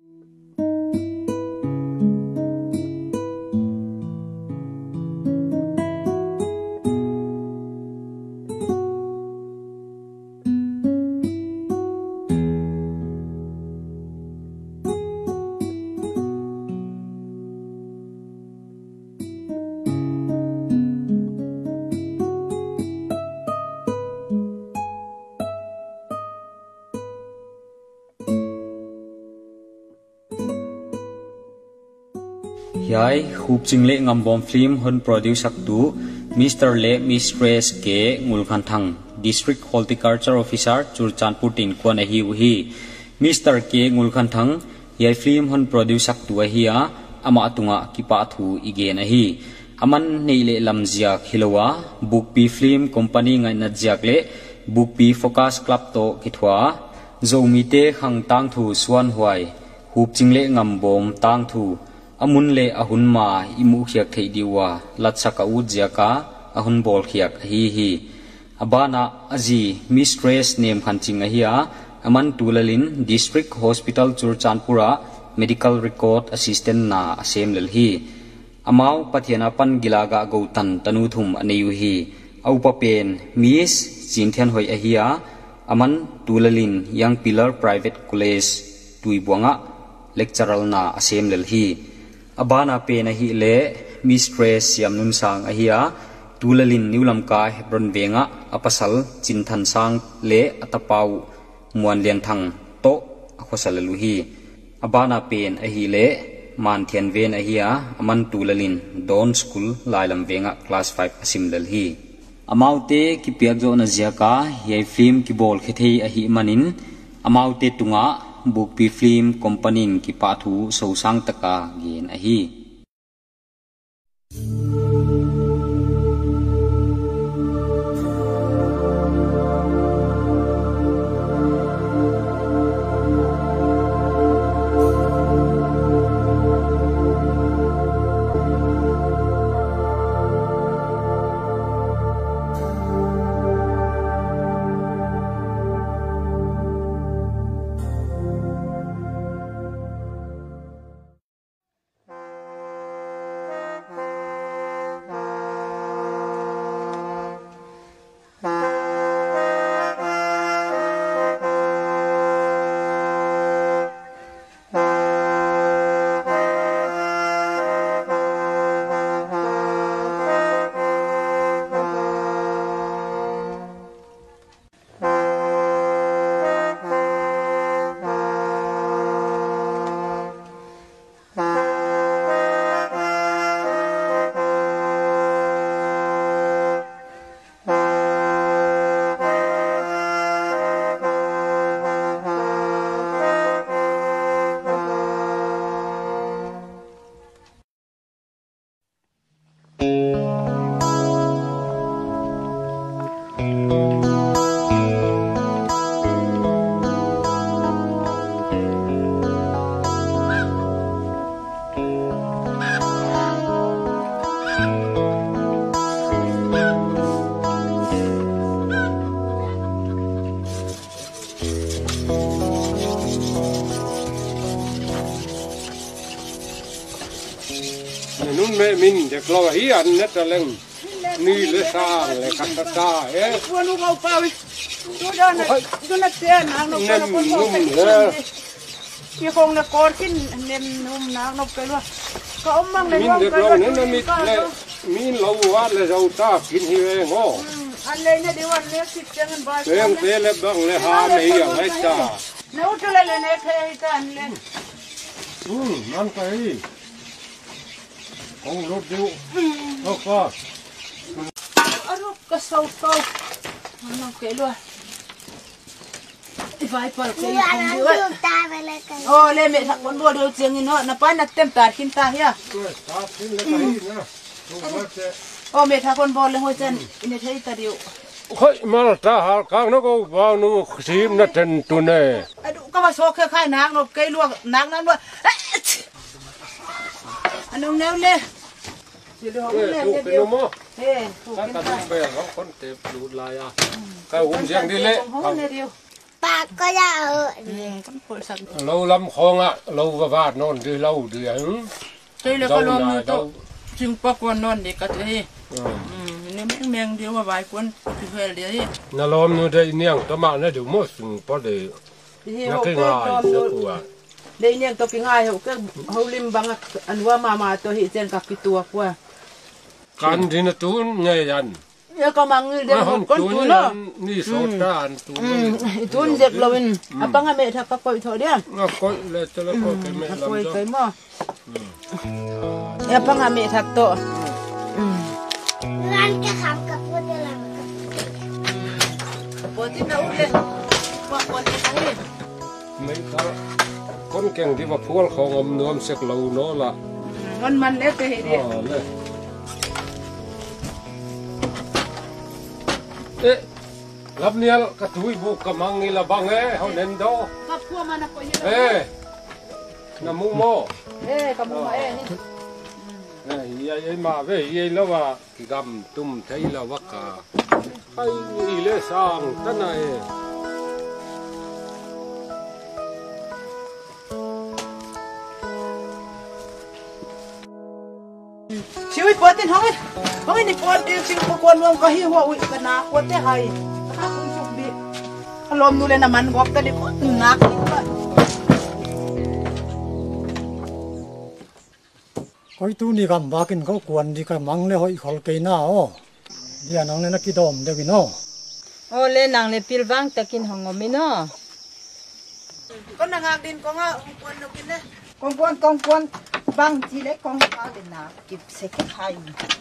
Yai khub chingle ngam bom film hon produce tu Mr. Le Mistress ke Ngulkhan Thang District Horticulture Officer Churchanpur tin kon hi uhi Mr. ke Ngulkhan Thang yai film hon produce tu hi a ama tunga kipa thu igen hi aman neile lamzia khilowa book p film company ngai na jiak le book p focus club to kithwa zomi te khang tang thu swan huai khub chingle ngam bom tang thu amun le ahun ma imu khiak thei diwa latsaka ujiaka ahun bol khiak hi abana aji mistress name khanching a hiya aman tulalin district hospital Churchanpura medical record assistant na asem lel hi amau pathiana pan gilaga gautan tanu thum aneyu hi au pa pen miss chinthian hoi a hiya aman tulalin young pillar private college tuibuanga lecturer na asem lel hi abana pena hi le mistress yamnun sang ahia tulalin niulam ka hebron venga apasal chinthan sang le atapau muan lian thang to akhosalalu hi abana pen ahi le man thian ven ahia aman tulalin don school lailam venga class 5 asim lal hi amaute ki piak zo na ziaka ye film ki bol khethei ahi manin amaute tunga book p film company ki pathu so sang taka gen ahi Mình để lo hi ăn nhất là lên ni le sa le kata eh Bueno mau pau yo na tiền ang no pero con ki khong na kor kin nem num na no pero ko mang le mình để lo nên là mình lâu quá là giàu ta kín hi về ngô anh lấy na điวันle sit changan ba em thế là bằng le ha này à hết ta nấu cho lên le khai ta anh lên ăn cái ông lột điệu lột qua lột cái sâu sâu nó kể luôn vài phần cái không được lên mẹ thằng con bò đều tiếng nó phải là tem tạt kim ta nhá mẹ thằng con bò lên hồi chân này thấy ta điệu khơi mà ta hal càng nó có vào nó xím nó chân tu nè các bạn số khai nắng nó cây luôn nắng nó luôn anh ông nêu lên cái hôm riêng đi lệ bạc có ra con phổi sặc lâu lắm không ạ lâu và vạt non đi lâu đi hứng đây là con lom to chim bạc con non để cắt đi nếu miếng điều mà vài cuốn thì phải để đi nó lom nó đây niang tao mà nó đều mất sừng bao để nó cái ngài sẽ của đây niang to cái ngài hậu cái hậu lim bằng anh qua mà tôi hiện trên các cái tua qua can thì nó tuôn nghe ăn ya có mang người đem con tuôn nó ni sốt ra ăn tuôn dẹp lâu apa nggak mẹ thắc coi thôi đi nó coi là cho nó coi cái mẹ làm coi cho cái mà apa nggak mẹ thắc to Lan cái khám cặp vô đây là buat itu udah buat itu aja mấy cái con kèn đi vào phun không ôm nuông sek lâu nó là con man lấy cái gì ê lắm nia cái túi bu cầm mang đi là bằng ấy họ nên đâu Kap kuah mana kau hidup? ê nằm mua mò Kamu mah ê mà về vậy là và cái gầm tum thấy là vắt cả hay đi lẽ sang thế này siwi potin hongin ni potin sing pokon mo kahi ho wi kana pote hay aku subi alom nule naman gop tadi ko nak pa coi tu ni gam bakin ko kuan di ka mang le hoi khol ke na o dia nang le na ki dom de no o le nang le pilwang takin hongomi no kon nangak din ko nga kuan no kin kong kuan bang ji le kong ka din na kip se ki hay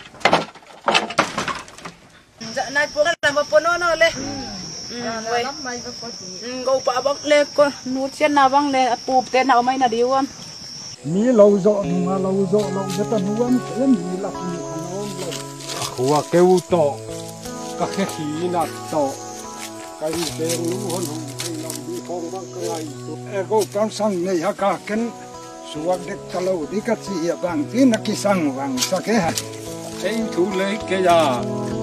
dạ nay po la ma po no le lắm mai có go pa bak le ko nút chen na bang le pup te na mai na diwan mi lâu zo mà lâu zo lâu nhất là nuông thế mi là mi không lo khua kêu to các cái khí nát to cái đèn lú hôn hùng cái lòng đi phong băng cái này ego trong sang này ha cả cái suak dek kalau di kat si ya bang tin nak kisang bang sa ke ha cái thu lấy cái ya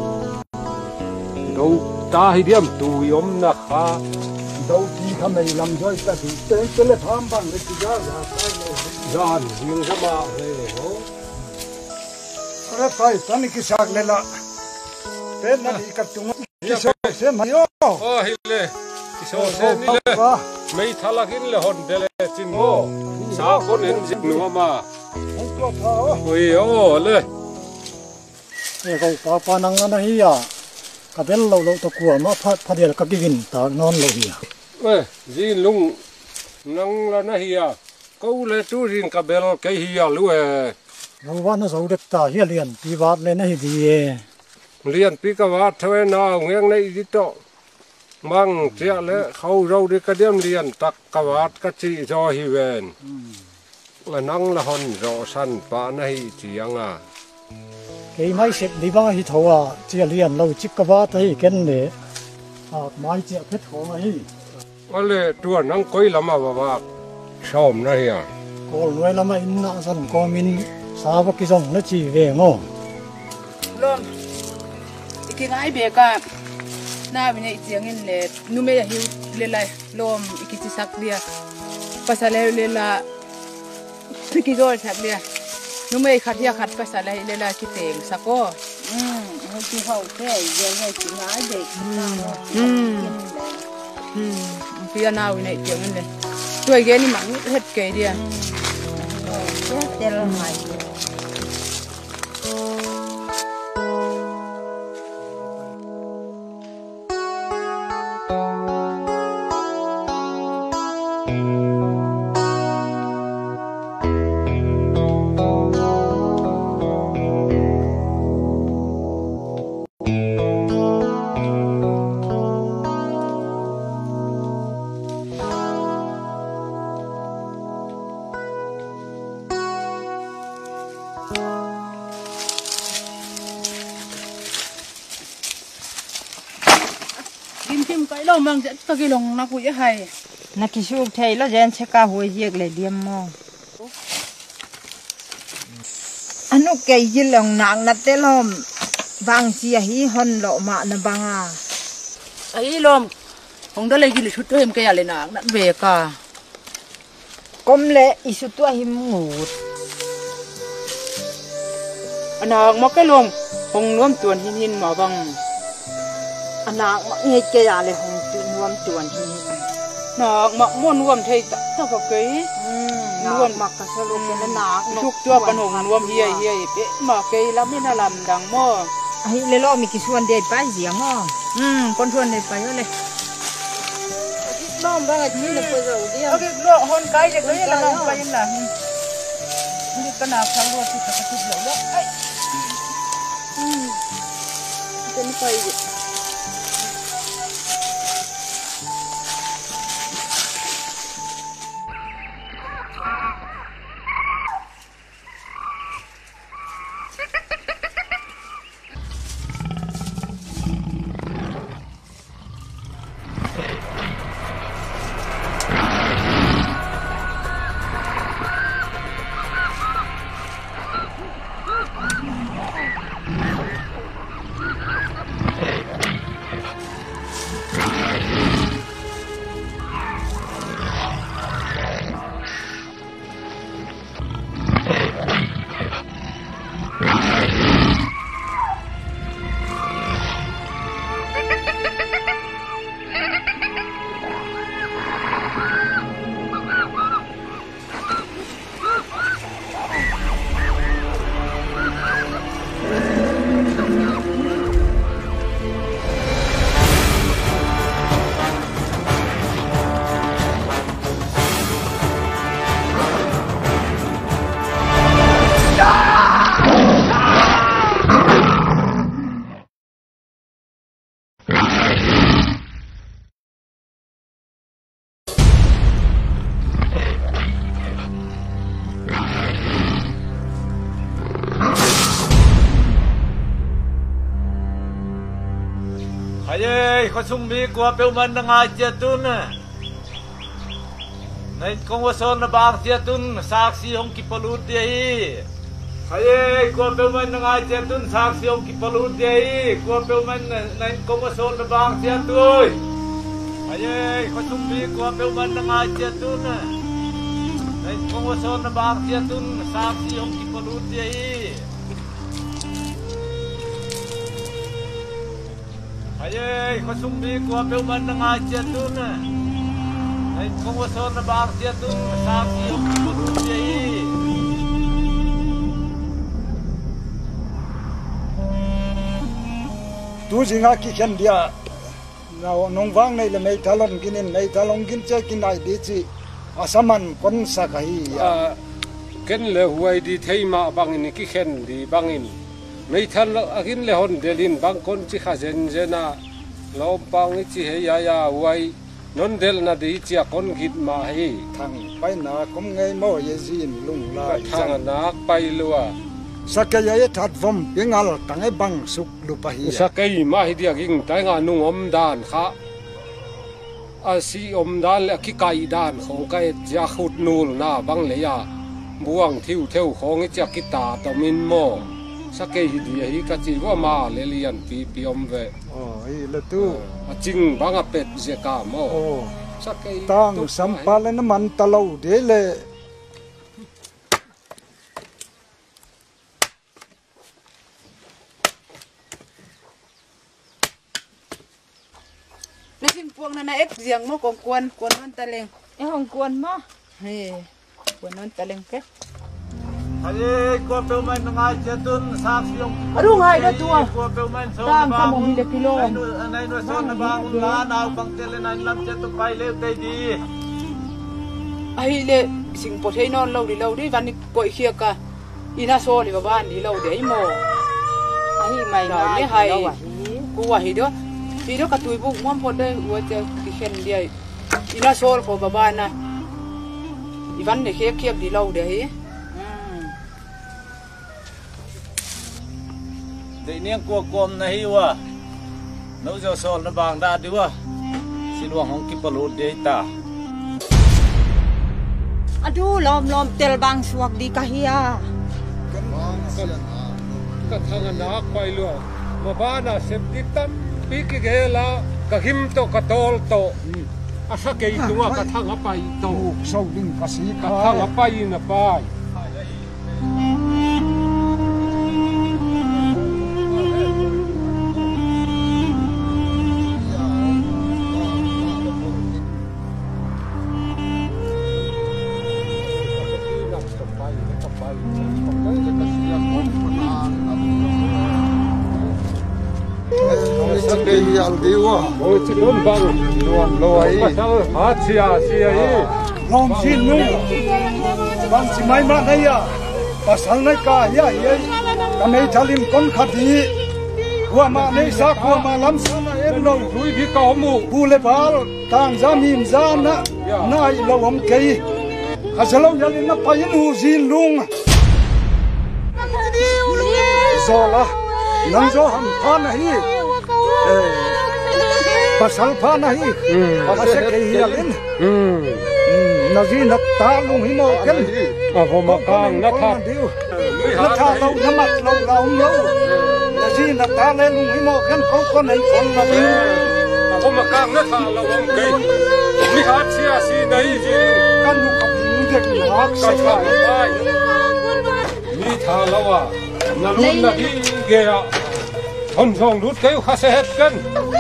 đâu ta hi điểm tu yom na kha đâu đi khăm này làm rồi ta thì tới le tham bang le ti ga ya sai le gian riêng cái mà về hố ore pai tan ki sak le la te na di kat tu ki so se ma yo ô hi le ki so se ni le mấy thalakin le hon de le chin mo sa con hen jik nu ma to tha oi ô le e ko pa nang na hi ya ka bel lo lo to ku ma pha de ka ki gin ta non lo hi ê gì lung nang là na hi à câu le tu rin ka bel cái hi à lu e lo wa na zo de ta hi lian pi wat le na hi di e liền pi ka wa thwe na ngang nei di to mang chia le khâu rau đi ka điểm liền tak ka wa ka chi cho hi ven là nang là hon ro san pa na hi chiang à ke mai sep di ba hi thowa chi lian lo chik ka wa ta hi ken le mai chi phet ho ma hi ale tua nang koi lama wa som na hi à ko loi lama in na san ko min sa ba ki song na chi ve ngo lom iki ngai be ka na bi nei chiang in le nu me hiu le lai lom iki chi sak dia pasale le la piki gol sak dia nu me khat ya khat pasale le la ki teng sako ki hậu thế giờ nghe chỉ nói để pia na wi nei chiang in le tuai ge ni mang het ke dia thế là mày kim cái lo mang dẫn cái lòng nó cũng hay na ki suk thei lo jen se ka hoi yek le diam mo anu ke yilong nang na te lom bang chi hi hon lo ma na banga ấy lom hong da legi li thut hem ke ya le nak na be ka kom le isu tu him ngut anak ma ke lom hong nuam tuan hin ma bang anak ma nge ke ya le hong tu nuam tuan hin nak ma mon nuam thei ta ka ke nuam ma ka salo ke na chuk tua pan hong nuam hiai pe ma ke la me na lam dang mo ai le lo mi ki suan de pa ziang mo con suan ne pa yo le nom ba ga ni le po zo dia okay lo hon kai je ke la nam pa yin la ni ka na phang lo ti ka tu lo lo ai cái này phải vậy. Ayay, kasumbi ko apel man nga jatun. Nay kung wason na bang jatun saksi hong kipalut diay. Ayay, ko apel man nga jatun saksi hong kipalut diay. Ko apel man nay kung wason na bang jatun. Ayay, kasumbi ko apel man nga jatun. Nay kung wason na bang jatun saksi hong kipalut diay. Ayay, kasumbi ko apel man nga jatun. Ay kung wason na bang jatun saksi hong kipalut diay. Tu jinga ki khen dia na nong wang nei le mei thalon ginin mei thalong gin che kin ai di chi asaman kon sa kai ya ken le huai di thei ma bangin ki khen di bangin mei thal agin le hon delin bang kon chi kha zen zena lom pang chi he ya huai non del na di chi kon git ma hi thang pai na kom ngai mo ye zin lung la thang nak pai lua sakaya ye that vom pingal tangai bang suk lu pa hi sakai ma hi dia ging tai nga nung om dan kha a si om dan le ki kai dan khong kai ja khut nul na bang le ya buang thiu theu khong cha ki ta to min mo sakai hi dia hi ka chi wa ma le lian pi om ve hi le tu a ching bang a pet je ka mo sakai tang sampal na man talo de le Puang na ek ziang mo kong kuan non taleng. hong kuan mo He, kuan non taleng ke. Ayay, ko apel man nga jatun saksi hong kipalut. Aduh ngai da tua. Ko apel man so Tang ka mo hile kilo. Nay no son na bang la na bang tele nan lam jatun pai le tay di. Ai le sing po thei non lo di van ni ko khia ka. Ina so ni ba ban di lo de mo. ai mai Rồi, mai lấy hai. đâu à Ku wa hi do. Hi do ka tui bu mom po de wo te ki khen dia. Ina so ko ba ba na. Ivan ne khia khia di lo de hi. Để niang cua com na hiwa nấu giờ sol na bang da diwa siluang hong kipalut de ta aduh lom tel bang suak di kahia ka thang nak pai lua ma ba na sep di tam pi ki ge la ka him to ka tol to asa ke tunga ka thang apai to so ding ka si ka thang apai na pai Aldiwa, ôi chị luôn bằng luôn lôi, hát xìa ấy, lòng xin luôn, bằng chỉ may mắn đây à, và sáng nay cả ya ya, làm mấy thằng lim con khát đi, qua mà này sao qua mà làm sao mà em lâu, núi đi cao mù, bu lê bal, tang ra mìm ra na, na lâu hôm cây, à sao lâu ya lim na phải nu xin luôn, rồi là, nang zo ham phan này. Pasal pa na hi, pasal kay hialin. Nazina talong himo ken. Ako makang nakha. Nakha lâu namat lâu lâu lâu. Nazina talong himo ken kau konen kon na bi. Ako makang nakha lâu ang kay. Mi hat siya si nai ji. Kan nu kap dek hak sa Ka pai. Mi tha lawa. Nalun na hi ge ya. Hon song rút cái khá sẽ hết cân.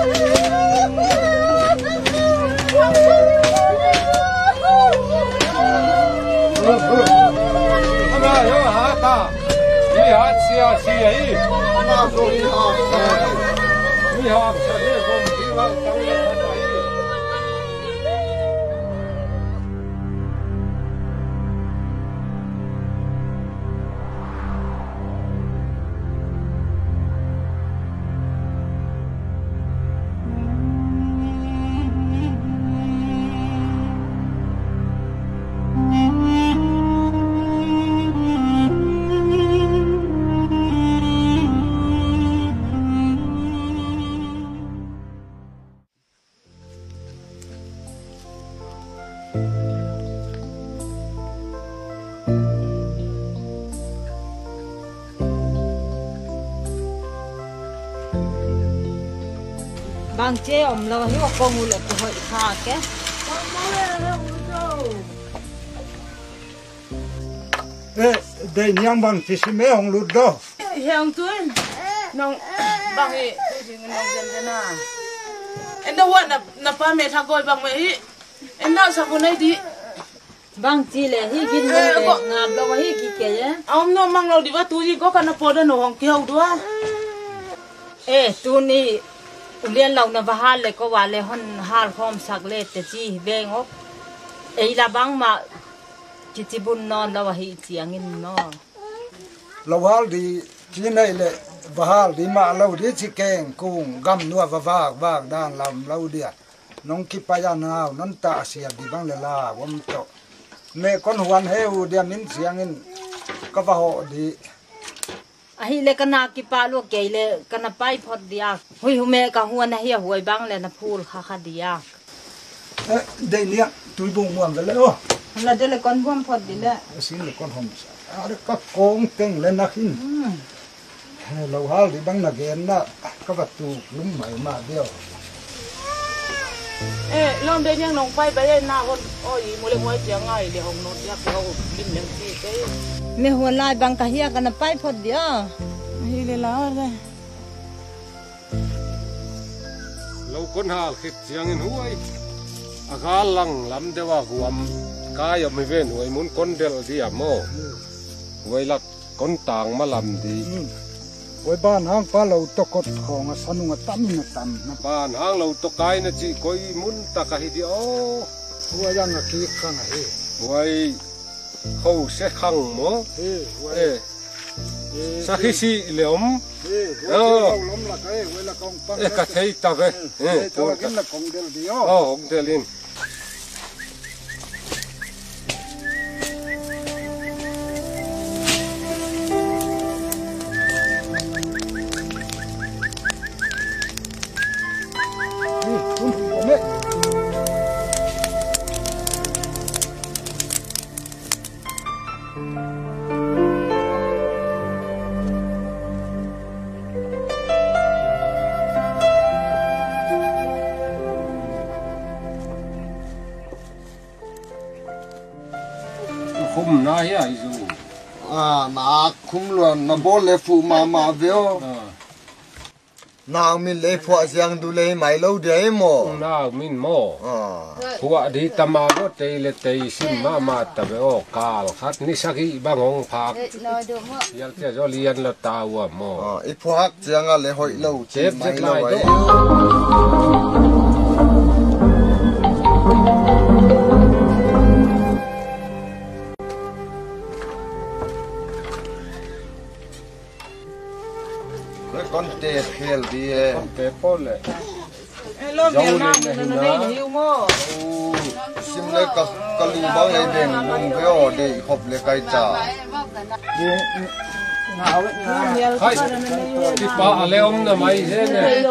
Ama yo ha ta. Đi hát xia ấy. Ama rồi đi hát. Đi hát sẽ đi cùng đi vào tăng lên hết ấy. bang chế om lo hi ko mu le ko hoi kha ke Đây niang bang chỉ xem mấy ông lụt đó. Hang tuin nong bang e jing nong jen na enda wa na pa me tha goi bang me hi enda sa ko nai di bang chi le hi gin le ngam lo hi ki ke ye om no mang lo di wa tu ji ko kana po da no hong ki hau do e tu ni ulian lo na va le ko wa le hon hal khom sak le te chi ve ngok e la bang ma chi chi bun non lo hi chiang in no Lâu hal đi chỉ này lệ và đi mà lâu đi chỉ keng cùng gam nua và vạc đàn làm lâu đi nông kí pa ya nào nông ta xia đi bang lệ la vom to mẹ con huan heo đi min chiang in có vào họ đi ahi le kana ki pa lo ke le kana pai phot dia hui hu me ka huan hi huai bang le na phul kha kha dia đây nè túi bùng muang cái lệ ô la de le kon bom phot di le xin là con hồng à được các con keng lên nắc in lâu hal đi bang nà gen na các vật tụ lúng mày mà điêu e lom de nyang nong pai ba na kon oi mo le moi chiang ngai de hong not ya ko bin leng chi ke me huan lai bang ka hi kana pai phot dia hi le la re Lâu con hà khít chiang in huay. Aga lang lam dewa huam. Kaya mi ven huay muốn con del đi à mo. Huay lak con tang mà làm đi. với ban hang pa lâu to cột hong sanung tam na Ban hang lâu to kai na chi koi muốn ta ka hi di o. huay yang ki khang hi Huay khâu sẽ khăng mo. huay Sa khi si leom. lom la kai huay la kong pang Ka thấy ta ve. to kin la kong del dio Hong delin. khum na hi ai zu na khum luôn na bol le fu ma veo nào mình lấy phọ giang du lấy máy lâu đấy mò nào mình mò phọ đi tama đó tây le tây sim ma ta veo cal khát ni saki bang hong phak yal te jo lian la tawa mò ít phọ giang à lấy hội lâu chép máy lâu ấy con tê phèn đi con tê pol lệ lom nhiều năm rồi nó đây nhiều mò sim lấy cả lù bao ngày đêm mùng veo để hộp lấy cây trà hay đi pa ale om na mai thế này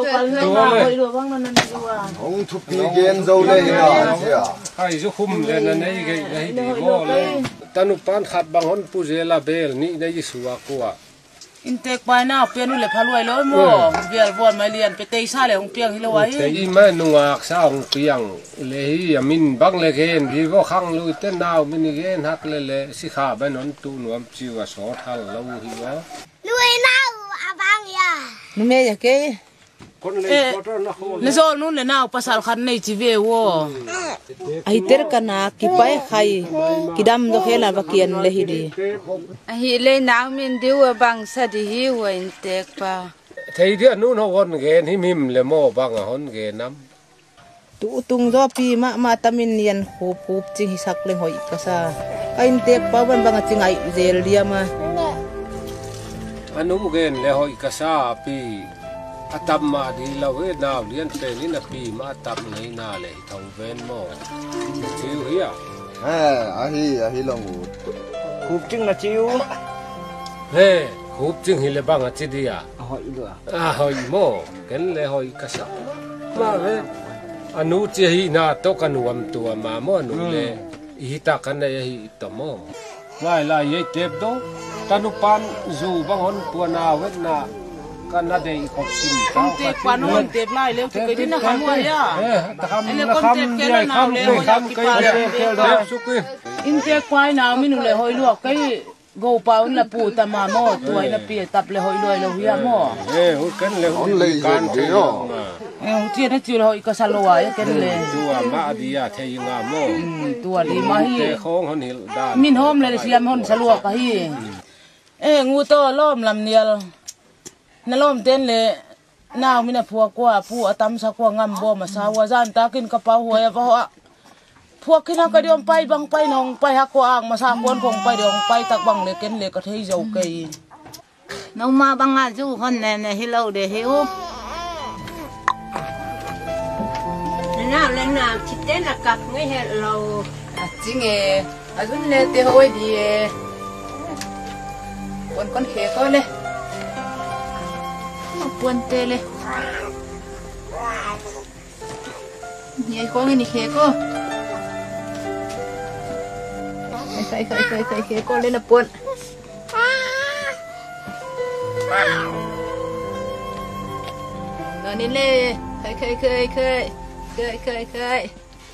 ông thục đi gen dâu đây nè hay जो khum lên là này cái đi mò lên tanu pan khát bang hon pu zela bel ni đây suwa kwa Intek pa na piano le phaluai lo mo vial von mai lian pe tei sa le ong piang hi lo ai tei ma nuak sa ong piang le hi amin bang le gen hi vo khang lu te naw min gen hak le si kha ba non tu nuam chiu a so thal lo hi wa lui nào abang ya nu me ya ke con le photo na ho le zo nu le naw pasal khan nei chi ve wo ai ter kana ki pai khai kidam do khela ba kian le hi di hi le naw min diu bang sa di hi wen tek pa thei dia nu no gon gen hi mim le mo bang a hon ge nam tu tung zo pi ma tamin nian khup chi hi sak le hoi ka sa kain tek pa ban bang chi ngai zel dia ma anu gen le hoi ka sa pi atam ma di lo he naw lian pe ni na pi ma atam nei na le thau ven mo chiu hi à hi lòng khúc chừng là chiếu he khup ching hi le bang a chi dia hỏi được hoi mo ken le hoi ka sa ma ve anu chi hi na to kanuam tu ma mo anu le hi ta kan ne hi to mo lai ye tep do tanu pan zu bang hon pu na wet na kan na dei khop sim ta tek pa no tep lai le ke din na kham wa ya ele kon tep ke la na le kham ke le su ki in tek kwai na min le hoi luak kai go pa un la pu ta ma mo tuai na pi tap le hoi loi lo hia mo hu kan le hu kan ti yo ti na ti hoi ka salo wa ya ken le tua ma dia the nga mo tua di ma hi te khong hon hil da min hom le siam hon salo ka hi ngu to lom lam nial na lom ten le naw mina phua kwa pu atam sa kwa ngam bo ma sa wa zan ta kin ka pa huya wa phua kina ka diom pai bang pai nong pai ha ko ang ma sa kon kong pai diom pai tak bang le ken le ka thei zo kai nông ma bang a ju hon ne hi lo de hiu nào lên nào chỉ tên là cặp ngay hệ lầu chỉ nghe azun le te hoi di con khe ko le buồn tê le nhảy con cái này khe cô khai khe cô lên là buồn rồi nên le khai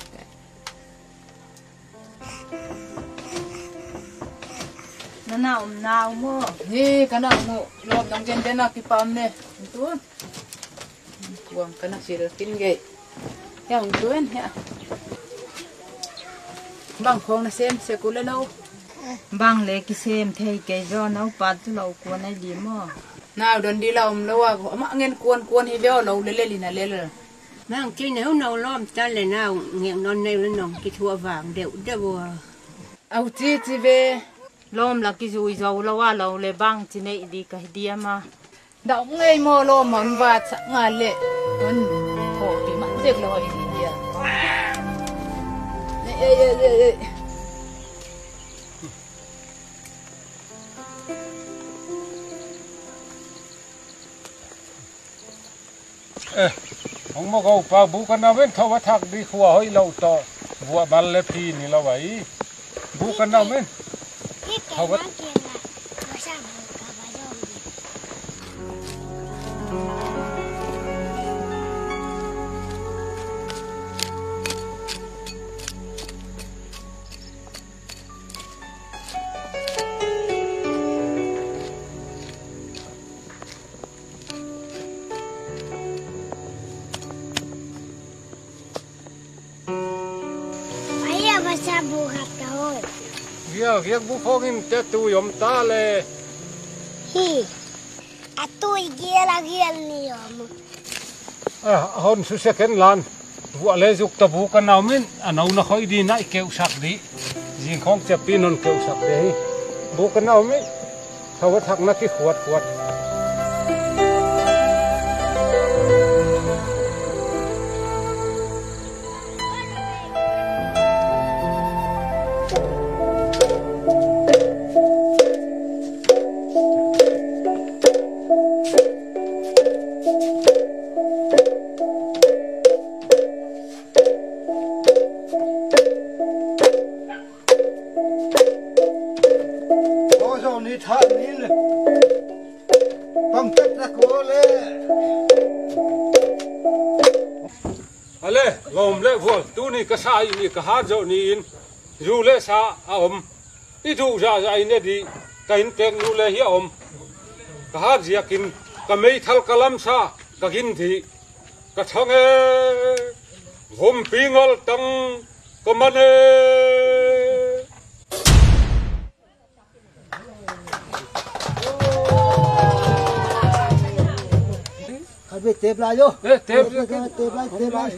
nó nào mua hi cái nào mua lom trong trên là cái pam này tuôn buông cái nào chỉ được kinh gậy ya không tuôn ya bang không là xem sẽ cố lên đâu bang lấy cái xem thay cái do nó bắt lâu cuốn này gì mà nào đồn đi lòng lâu à mà nghe cuốn hi véo lâu lên là lên mang chi nếu nấu lom ta là nào nghiện non này lên nòng cái thua vàng đều đều ao chi về lom là cái dùi dầu lâu à lâu lấy bang chỉ này đi cái đi mà đậu ngay mò lom món vạt sẵn ngàn lệ con khổ bị mặn tiệc rồi gì à ông mà gấu pa bu kan na ven thawa thak đi khua hoi lo to vua bal le phi ni lo vai bu kan na men thawa là bù hạt rồi. Việc bố phong in tết tu yom ta le. Hi. À tôi kia là kia nhiều. Hôn su sẽ kén lan. Vụ lệ dục tập vụ cái nào mình nào nó khói đi nãy kêu sạc đi. Riêng không chập pin non kêu sạc đấy. Vụ cái nào mình thâu thằng nó cái khuất. Lom le vol tu ni ka sa ni ka ha jo ni in ru le sa a I thu ra ne di ka in tek nu le hi ka ha zia kin ka mei thal kalam sa ka kin thi ka thang e hom pingol tang ko mane Abi tep la yo. Tep lai.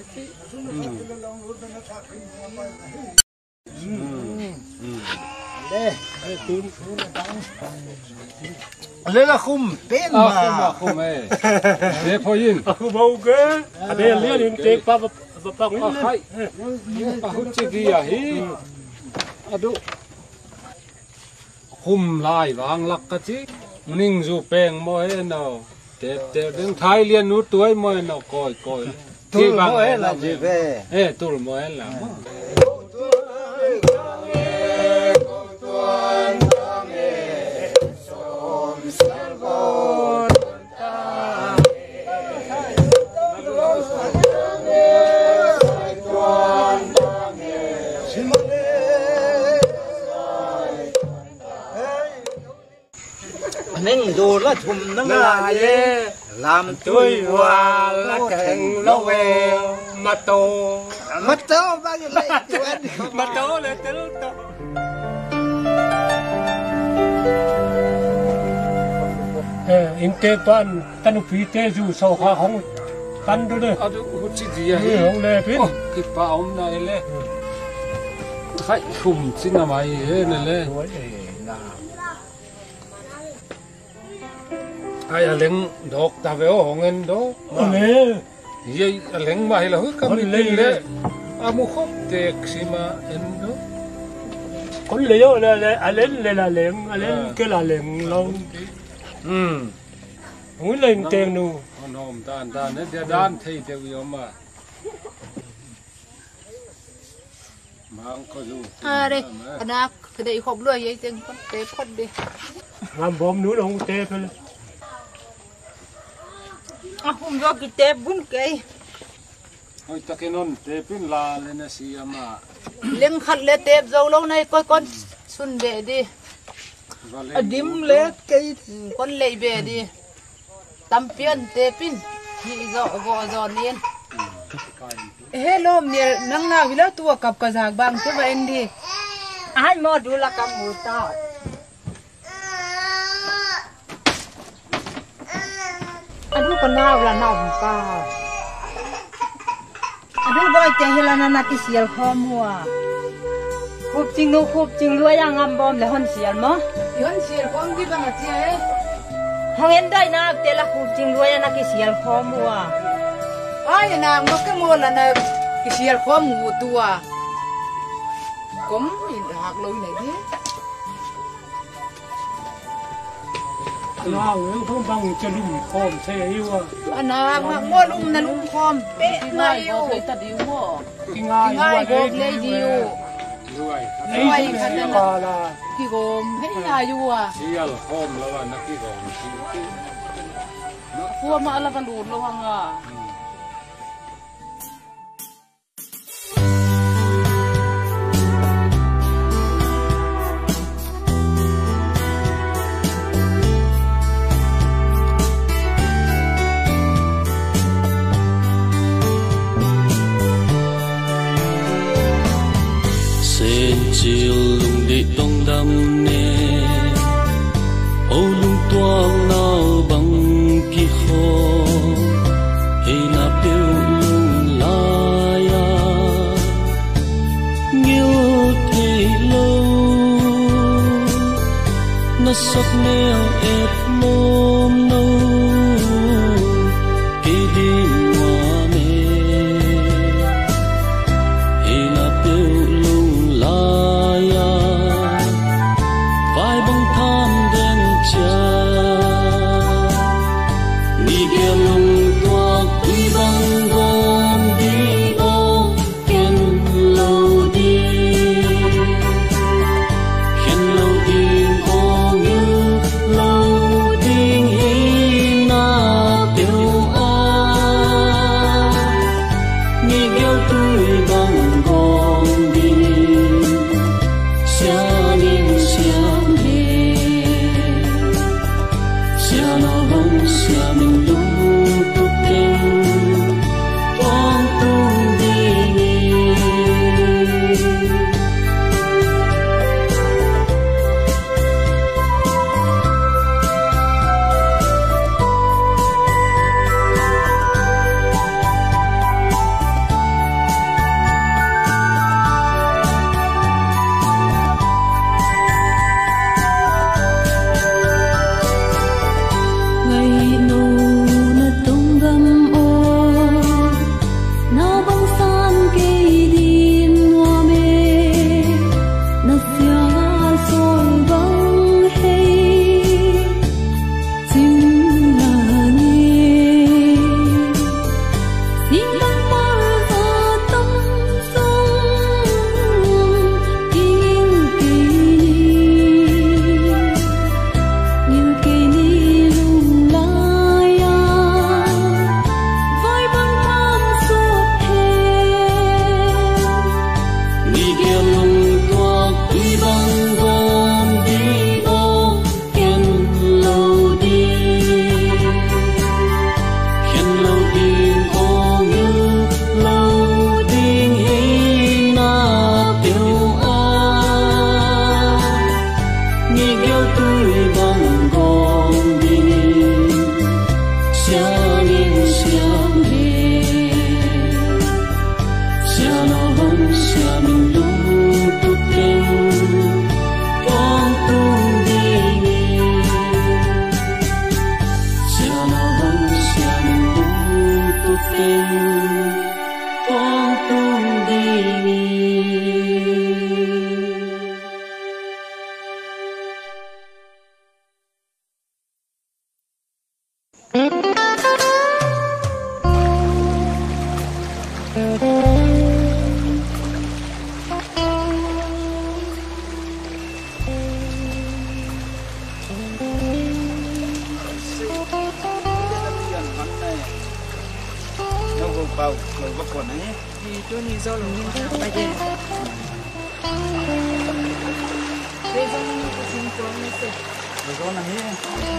Lê là khum tên mà. Khum Tep ho yin. Aku bau ke? Ada yang lihat ini tep apa ini? Hai. Aku cigi ya hi. Aduh. Khum lai wang lak ka chi. Ning zu peng mo he no. Tep đứng Thái liên nút tuổi mới nó coi tul mo là gì về tul mo là mình đồ là chùm nó là gì làm tôi hòa là kẹn lâu về mà tô bao nhiêu lấy mà tô là tô in tê pan tanu phi tê du sau ha hong tan đó đấy hút chi gì à hong le pin cái pa ông này le khách khum xin là mày này le ai leng đọc ta về hong en đó vậy leng mà là hút cam lên le amu khóc tệ xí mà en đó con leo là lên cái là lên lâu muốn lên tiền nu hôm tan đấy đan thấy tiêu yếu mà ông có dù đây anh cái đấy không lừa vậy chừng con tép con đi làm bom núi không tép thôi không do cái tép bún cây ôi ta cái non tép pin la lên xí mà lên khát lên tép dầu lâu nay coi con xuân về đi đếm lé cây con lấy về đi tắm piên tép pin thì gõ giòn lên hello nè nang nào vila tua cặp cả giặc bang chứ vậy đi ai mua đủ là cầm một tao aduh kenal lah nampak aduh boy teh hilang nanti sial kamua khub ching lu yang ngambom le hon sial mo hon sial kom di bang atia eh hong endai na te la khub ching lu yang nanti sial kamua ai na mo ke mo la na ki sial kom mu tua kom hak loi này đi nào nếu không bằng cho lùm khom xe yêu anh nào mua lùm na lùm khom bé ngay yêu thấy ta điu mua ngay gồm lấy điu ngay khăn là cái gồm hết nhà yêu à sial khom là nó cái gồm phua mà là cái lùn luôn à tiêu lung laya nghiêu thì lâu nó sắp neo ép nôm nâu kỳ đi hoa mê thì là tiêu lung laya vai bông tham đen cha đi kia lung toa quy băng gom đi ô khen lâu đi ô như lâu đi hi na tiêu a nghi kêu tôi băng gom đi xa ninh xa mê xa nó bông xa mình lung tục tình toan tung đi nghi ngày nâu na tung gam ô na băng san cây din hoa mê na xia soi băng hay chim là nê xin băng mar và tâm sông kinh kỳ như kỳ ni lung laya vai băng tham suốt hè đi kia lung toa quy băng gom đi ô khen lâu đi ô như lâu đi hi na tiêu a nghi kêu tôi băng gom đi xa ninh xa mê xa nó bông xa mình lung tục tình toan tung đi nghi xa nó bông xa mình lung tục tình toan tung đi nghi nó gồm bao rồi bắt quần ấy thì tôi nghĩ do lòng mình bây giờ bây giờ mình có xin cho mình sẽ rồi con này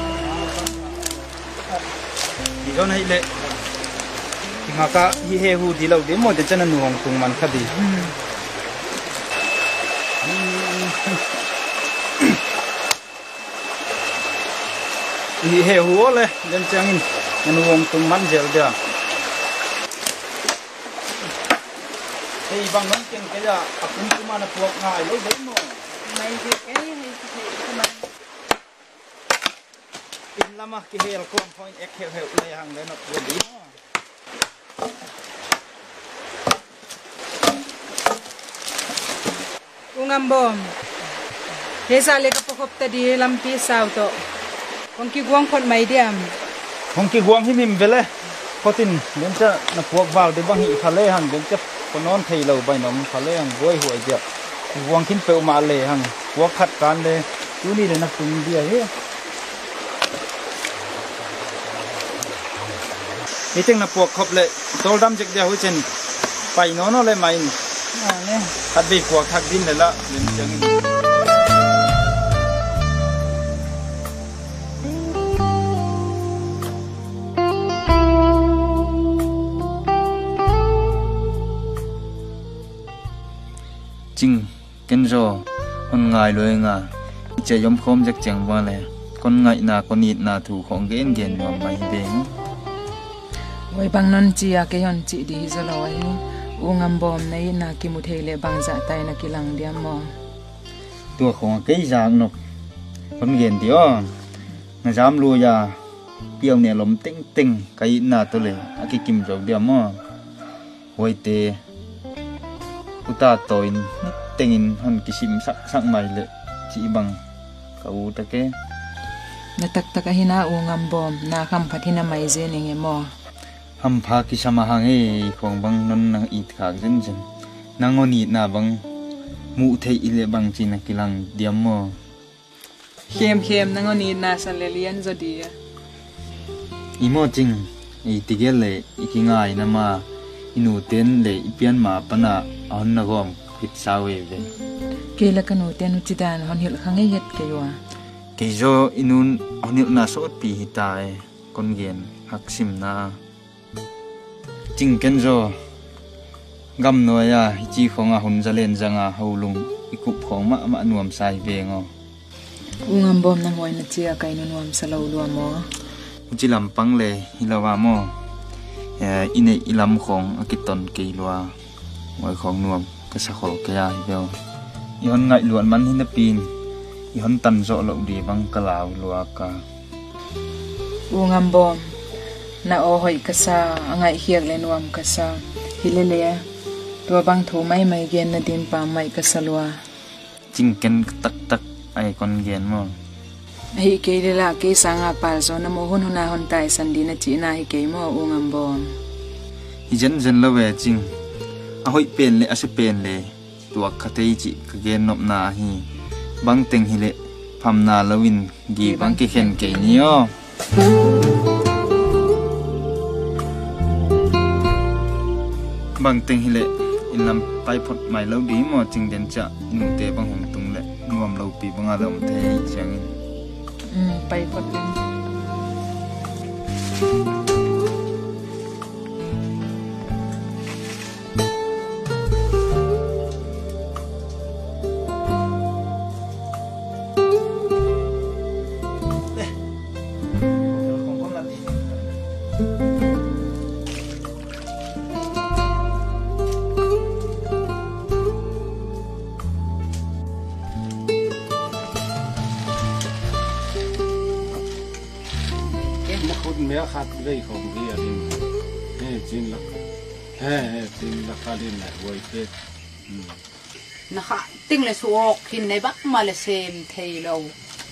thì con này lệ thì ngã cả hi he hu đi lâu đến một chân nó nuông tung man khadi hi he hu le đến changin nó nuông tung man gel dia thì bằng nón chân cái là cũng chúng mà nó thuộc ngài lối đấy mà mày thì cái hay thì mà in lama cái hel con point ek hel hel này hàng đấy nó thuộc đi ungam bom hesa le ka pokop ta di lampi sao to kong ki guang phot mai diam không kỳ guang hi mìm về lẽ có tin đến cho nó thuộc vào để băng hị phá lê hàng đến cho con non thầy lầu bài nó phá lê hàng vui huệ diệt guang kín phèo mà lê hàng guang khát can lê chú đi để nó cùng đi ấy ý tiếng nó thuộc khop lệ tol đam dịch ra hôi chân bài nó lên mày nè hạt bị thuộc thạc din này là lên chân chinh ken ro con ngai loi nga che yom khom jak chang wa le con ngai na con nit na thu khong gen gen ma mai deng Oi bang non chia ke hon chi di zalo hi ungam bom nei na ki mu thele bang za tai na ki lang diam mo tua khong cái giang nọ con ghen tio na dám lu ya piao nè lom tinh tinh cái na to le cái kim rau diam mo hoi te uta toin tengin hon kisim sak mai le chi bang kau ta ke na tak hina ungam bom na kham phathina mai je ninge mo ham pha ki sama hang e khong bang non nang it khak jen jen nangoni na bang mu thei ile bang chin ki lang diam mo khem nangoni na san le lian zo dia imo ching i tigel le ikingai na ma inu ten le ipian ma pana on na gom kit sawe ve ke la kanu ten uchidan hon hil khange het ke wa ke zo inun onil na sot pi hitai kon gen haksim na ching ken zo gam no ya chi khonga hun jalen janga holung ikup khong ma nuam sai ve ngo ungam bom na hoi na chia kai nu nuam salo lu mo chi lam pang le hilawa mo ine ilam khong akiton ke lwa ngoi khong nuam ka sa khol ka ya bel yon ngai luan man hin pin yon tan zo lo di bang kalaw lwa ka ungam bom na o hoi ka sa angai hiak le nuam ka sa hilele tua bang thu mai gen na din pa mai ka salwa ching ken tak ai kon gen mo hi ke de la ke sanga pa zo na mo hun huna hon tai san di na chi na hi ke mo ungam bom hi jen lo we ching a hoi pen le ase pen le tua khatei chi ka gen nop na hi bang teng hi le pham na lawin gi bang ke khen ke ni yo bang teng hi le in lam pai phot mai lo di mo ching den cha nu te bang hong tung le nuam lo pi bang adam the chang pai phot den mẹ khát gây không gì à đi chín là khát đi này vui thế na kha ting le suok hin nei bak ma le sem thei lo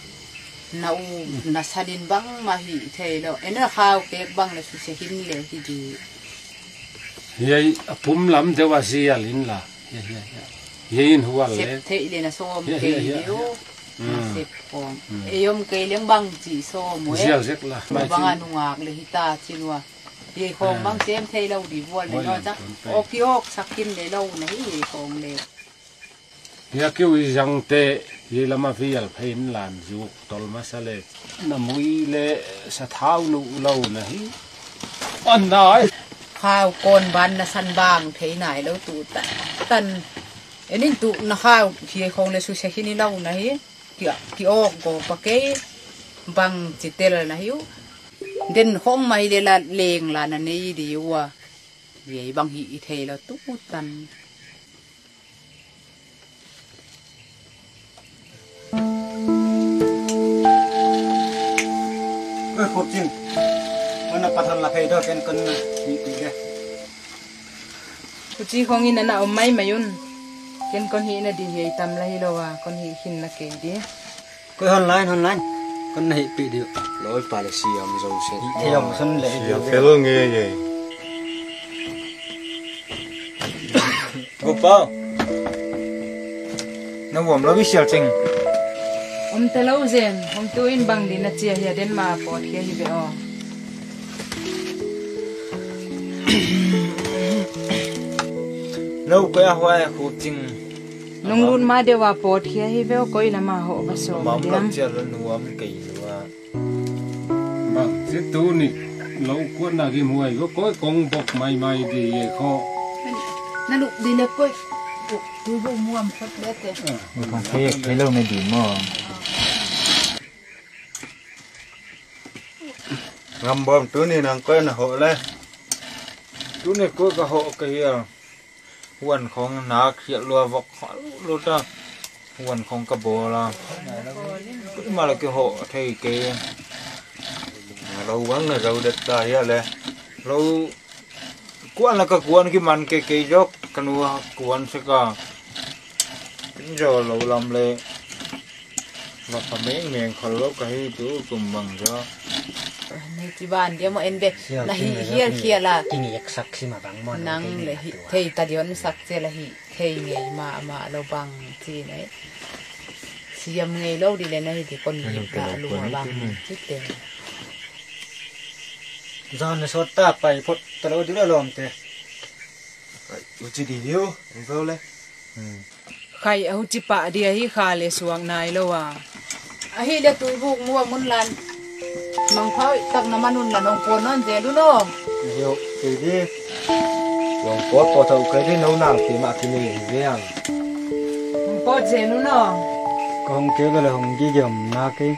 na sadin bang ma hi thei lo ena khao ke bang le su se hin le hi di ye pum lam de wa si alin la ye in huwa le thei le na som ke yo se pom eyom ke leng bang chi so mo bang anungak le hita chinwa ye khong bang sem thei lo di wol le no cha okiok sakin le lo na hi khong le ya kêu rằng tệ ye lama fial phain lan ju tol masale na mui le sa thau nu lâu này on nói khao con ban na san bang thei nai lo tu tan enin tu na khao khi khong le su se hi ni lâu này ki ok go pa ke bang chitel na hiu den khom mai de la leng la na nei di wa ye bang hi thei lo tu tan khốt chim nó bắt thằng là cái đó cái con bị cái chi không in na mai mayun ken con hi na di hei tam la hi lo wa con hi hin na ke di cái online con này bị điều lối Malaysia mà rồi sẽ theo sân lệ cái lo nghe vậy cô bao nó buồn nó biết sao chừng te lo zen tu in bang din na chia hi den ma pot ke hi be o nấu cái hoa khô chinh nung lun ma de wa pot ke hi be o koi la ma ho ba so mắm bắp chia lên nuông kỳ nữa bang sẽ tu ni lâu cuốn na cái muai có coi con bọc mai đi kho na lu di le koi tu bo muam phot le te con thấy lâu này đi mà ngâm bom túi này nàng coi là hộ lên tu này cô cả hộ cái quần không nát hiện lúa vọc lúa ta quần không cả bò là mà là cái hộ thì cái lâu quán là rau đất ta here là lâu quan là cái quan cái man cái dốc cái nua quan sẽ cả rồi lâu làm lệ mà phải mấy miệng khó lốc cái chú cùng bằng cho này thì bạn dia mo ende là hi kia là kinh nghiệm sắc xí mà bằng món năng là thầy ta dion sắc thế là hi thầy nghề mà lâu bằng thì đấy siam nghề lâu đi lên này thì con nghề cả luôn bằng chết tiền John sốt ta phải phốt tao đâu được làm thế chỉ đi yêu đâu lên khai au chi pa dia hi kha le suang nai lo wa a hi le tu bu mua mun lan mang phao tak na manun la nong pon non je lu no hiểu cái đi lòng có bỏ thầu cái đi nấu nàng thì mà thì mình dễ ăn po je lu no con kia cái là hồng gì dầm na cái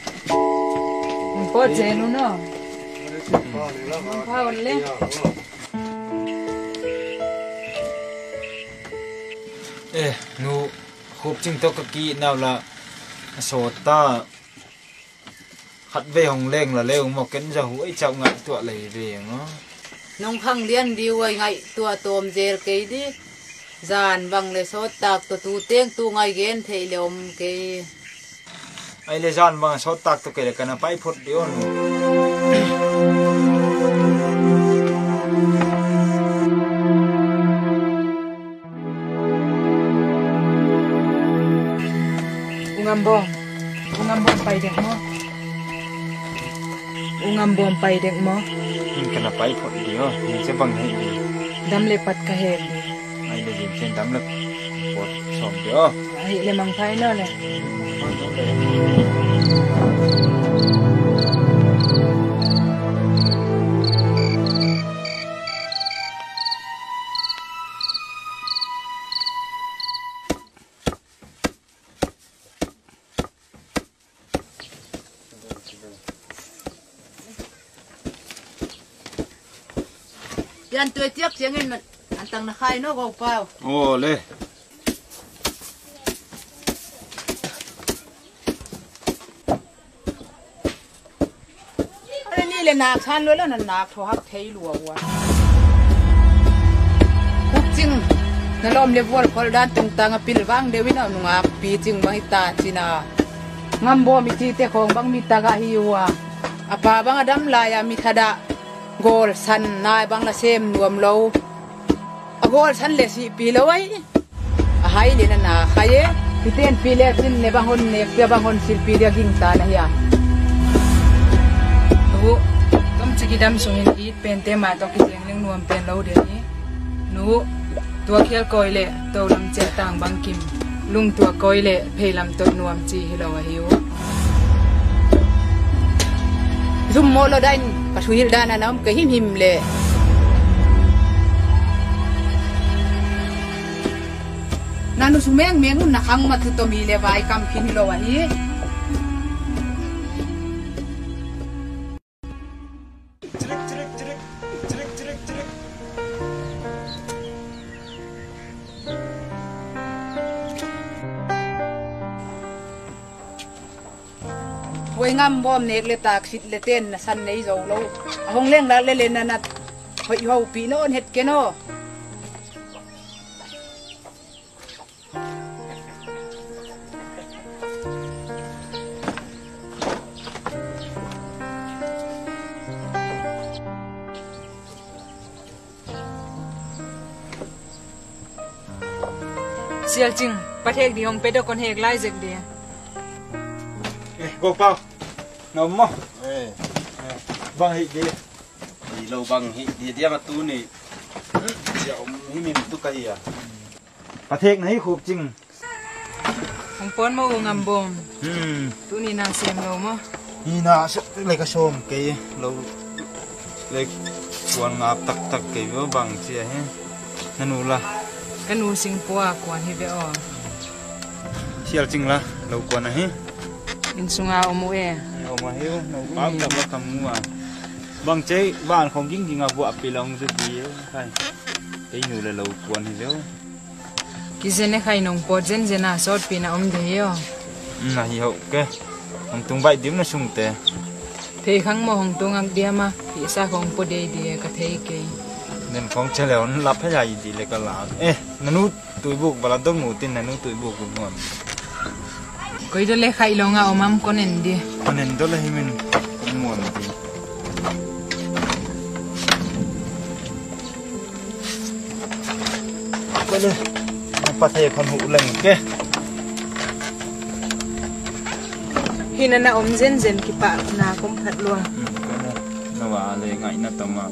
po je lu no mang phao le nu khúc chinh to kỹ nào là số ta hạt về hồng lên là leo một cái giờ hũi trọng ngại tọa lấy về nó nông khang liên đi quay ngay tua tôm dê cái đi dàn bằng le số tạc tu tiếng tu ngay gen thấy lom cái ai le dàn bằng số tạc tu cái là cái nào phải phốt điêu ungambom pai dek mo ungambom pai dek mo in kana pai phot dio in se bang hei di dam le pat ka he di ai le jin chen dam le phot som dio ai le mang phai no le anh tuổi tiếc tiếng anh mà anh tăng là khai nó gầu vào ô lê anh đi lên nạp san luôn là nạp thua hấp thấy lùa quá hút chinh nó lom le vol phol dan tung tang a pil bang dewi na nunga pi ching bang ita china ngambo mi ti te khong bang mi taga hiwa apa bang adam la ya mi thada gol san nai bang la sem nuam lo a gol san le si pi lo ai a hai le na khaye piten pi le tin ne bang hon ne pe bang hon sil pi dia ging ta na ya nu tom chi dam sung in it pen te ma to ki jeng ling nuam pen lo de ni nu tua khial koi le to lam che tang bang kim lung tua koi le phe lam to nuam chi hi lo hiu zoom mo lo dain pa thuil dana nam ke him le nanu sumeng meng na khang ma thu to mi le vai kam khin lo wa hi với ngâm bom nẹt lệ tạc xịt lệ tên là săn lấy dầu lâu hông lên là lên là nát vậy hầu bị nó hết cái nó siêu chừng bắt hết đi hông pedro con hết lại dịch đi go bao nó mò băng hị đi lâu băng hị đi đi mà tu này dạo hị mình tu cái à bắt hết này khúc chừng không pon mau ngâm bom tu ni na xem lâu mà ni na lấy cái xôm cái lâu lấy quan ngáp tắc tắc cái với băng chia hết nanu là cái nu sinh qua quan hi veo siêu chừng là lâu quan này in sunga omu e omu hiu no bam tak la kamu bang chế bạn không chính gì ngọc vợ bị lòng rất gì hay cái nhiều là lâu quần thì đâu cái gì này khai nông pot dân dân à sốt pin ông thế yo là hiểu cái ông tung bay điểm nó sung tệ thế khăng mà hồng tung ăn dia mà thì sao không pot đây dia cái thế cái nên không chơi leo nó lắp hết dài gì lại cái lá nó nút tụi buộc và làm đông ngủ tin là nút tụi buộc cũng ngon coi đó lấy khai long à ông am con nên đi con nên đó là mình cũng ngon thì bây giờ phát hiện con hũ lần kia khi nó ông dân dân cái bạn na cũng thật luôn nó vào lấy ngày nó tầm mà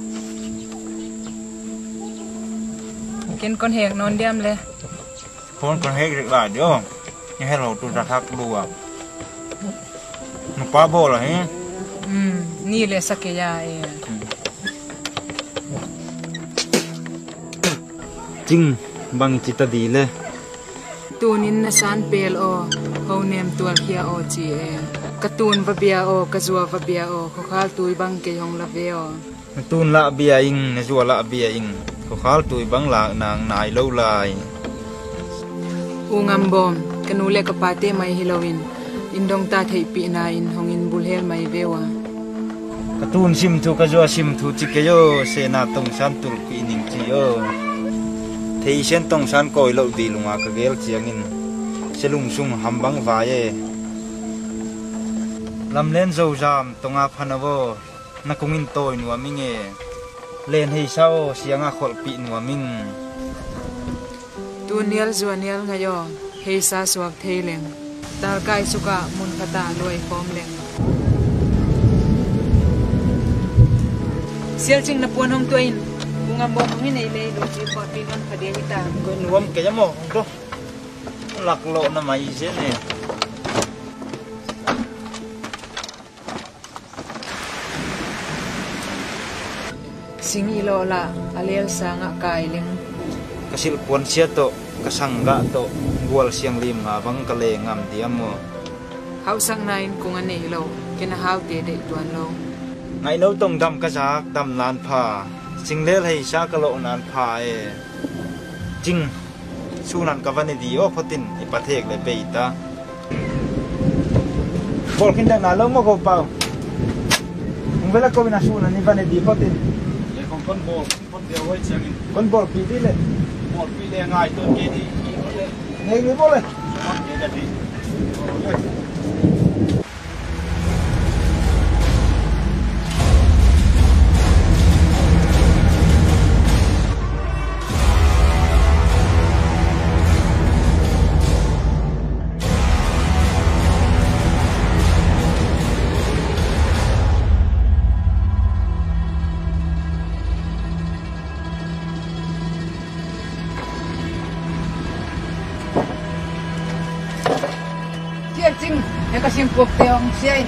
kiến con hẹn non đêm le con hẹn được lại chứ nhưng hay là tôi ra thác đùa nó quá bồ rồi hả ni le sakya chinh bằng chỉ ta đi le tunin na san pel o ho nem tual kia o chi katun va bia o kazua va bia o khokhal tui bang ke hong la ve o tun la bia ing na zua la bia ing khokhal tui bang la nang nai lâu lai ungam bom kanule ka pate mai hilowin indong ta thei pi na in hongin bulhel mai vewa katun sim thu kazua sim thu chi ke yo se na tong san tul pi ning chi yo thei sen tong san koi lo di lunga ka gel chiang in selung sung hambang vaye lam len zo jam tonga phanawo na kungin toy nuwa minge len hei sao sianga khol pi nuwa ming tunial zuanial ngayo hei sa suak theileng tar kai suka mun khata loi khom leng sial ching na pon hong toin bunga mo ngi nei le lo chi pot pi non khade mi ta ko nuam ke mo do lak lo na mai se ne singi lo la alel sanga kai leng kasil pon sia to kasangga to gwal siang lim nga bang kale ngam diamo hau sang nain kung ane lo kena hau te de tuan lo ngai no tong dam ka jak dam nan pha singlel hei sa ka lo nan pha jing sunan ka vani di o photin ipathek le peita bol kin da na lo mo ko pau vela ko na sunan ni vani di photin le kon bol de hoi chang kon bol pi di le bol pi le ngai to ke di nei ni bol le ke da di ching he ka sim pok teong siai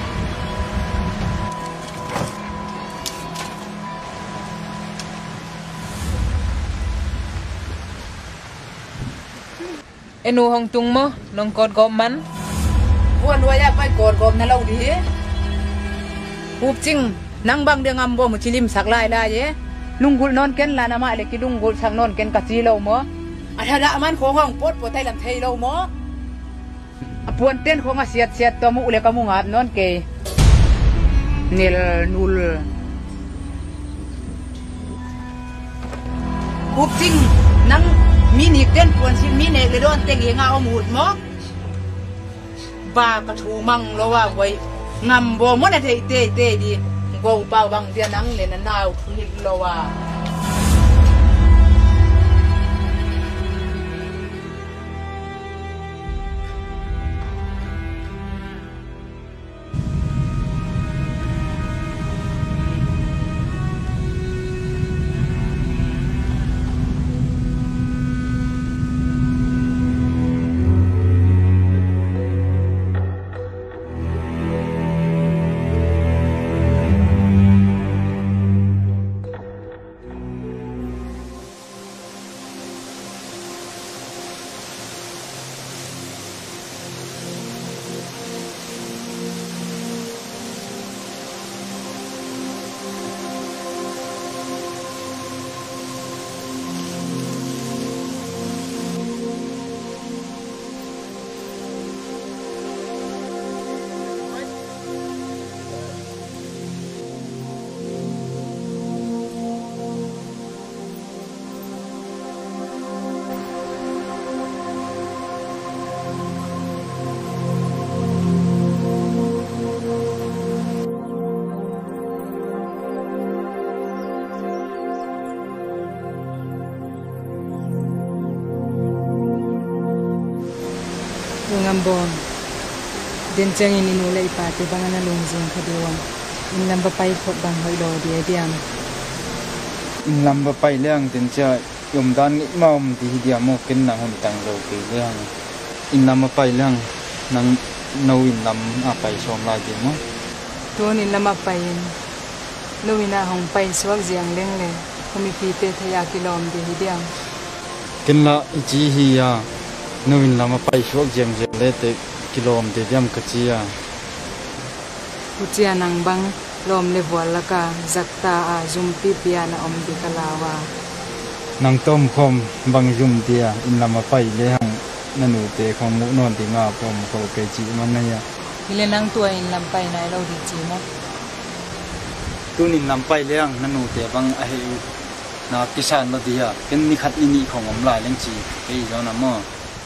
enu hong tung mo nong kot gom man wan waya pai kot gom na lo di hup ching nang bang de ngam bo mu chilim sak lai la ye lungul non ken la na ma le ki lungul sak non ken ka chi lo mo ada man kho hong pot po tai lam thei lo mo puan ten ko nga siat to mu ule ka mu ngap non ke nil nul kupting nang mini ten puan sin mine le don te gi nga omut mo ba ka thu mang lo wa wai ngam bo mo na te di go pa bang dia nang le na naw thu lo wa ngambon den chang in inu lei pa te bangana lungjing khadewang in lamba pai khot bang hoi lo dia diam in lamba pai leang den cha yom dan ni mom ti dia mo ken na hon tang lo ke leang in lamba pai leang nang no in lam a pai som lai din mo to ni lama pai lo ina hong pai swak jiang leng le komi pi te thaya kilom de hi diam ken la ji hi ya no in lama pai swak jiang je le te kilom de diam ka chi ya puchia nang bang lom le wala ka zakta a zum pi pia na om di kalawa nang tom khom bang zum dia in lama pai le hang nanu te khom mu non ti nga pom ko ke chi man na ya ile nang tua in lam pai nai lo di chi mo tu nin lam pai le hang nanu te bang a he na kisan ma dia ken ni khat ini khong om lai leng chi ke jo na mo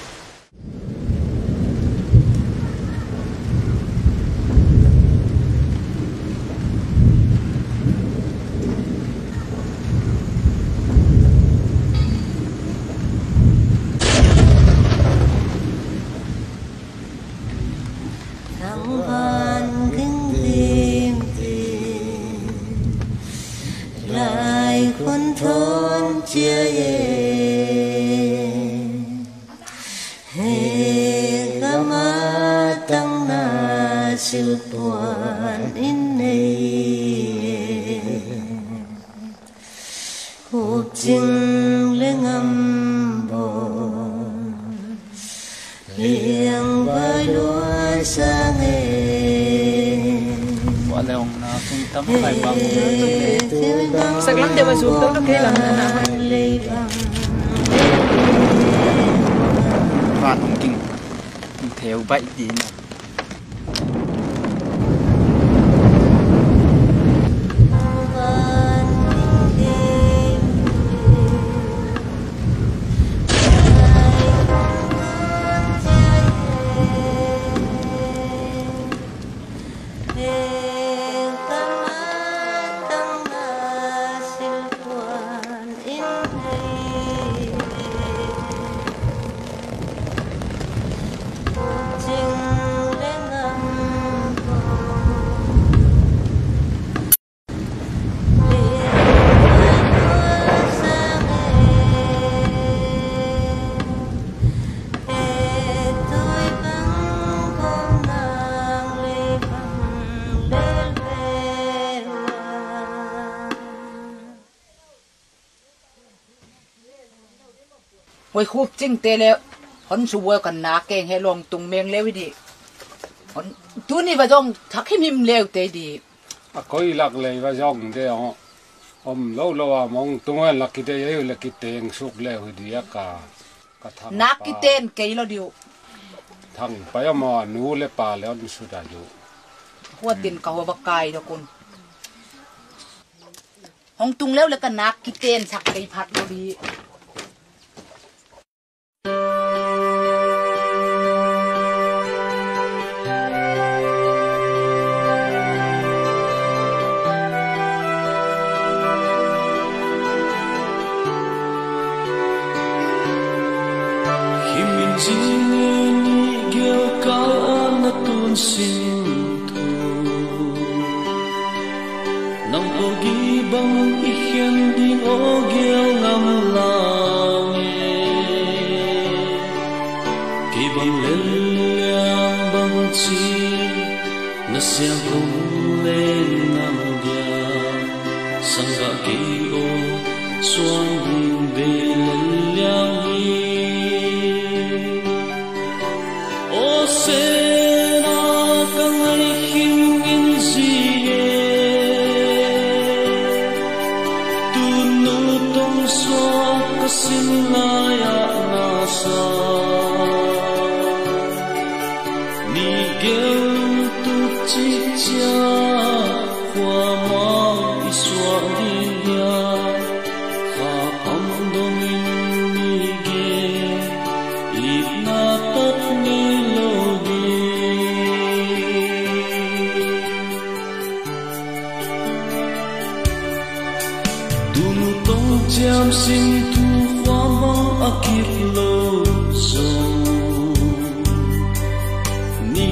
Sắc lắm để mà xuống tới nó kia làm thế nào và thông kinh theo vậy gì nào Ôi khúc chinh tê lệ hon suwa kan na keng he long tung meng lewi di hon tu ni va jong thak him lew te di a koi lak le va jong de ho lo lo a mong tung an lak te ye le ki teng suk lew di ka thang nak ki ten ke lo diu thang pa ya ma nu le pa le on su da ju ho tin ka ho ba kai do kun hong tung lew le kan nak ki ten sak kai phat lo di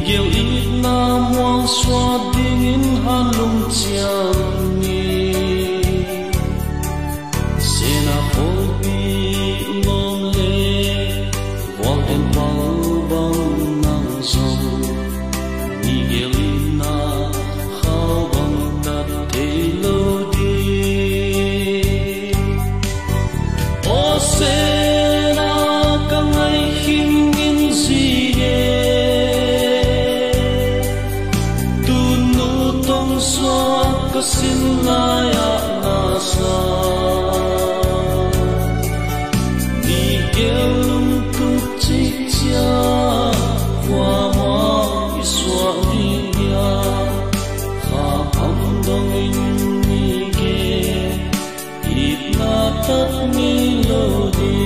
gel ít na muang xóa ding in han lung chiang ni sena khol bi lom le wang en bao bang nang song ni gel ít na khao bang dat te lo di o sena ka ngai hing in si có xin lại na sa đi kêu lung tu chi cha qua hoa xóa đi ya ha âm dong in ni ge ít na tất mi lo đi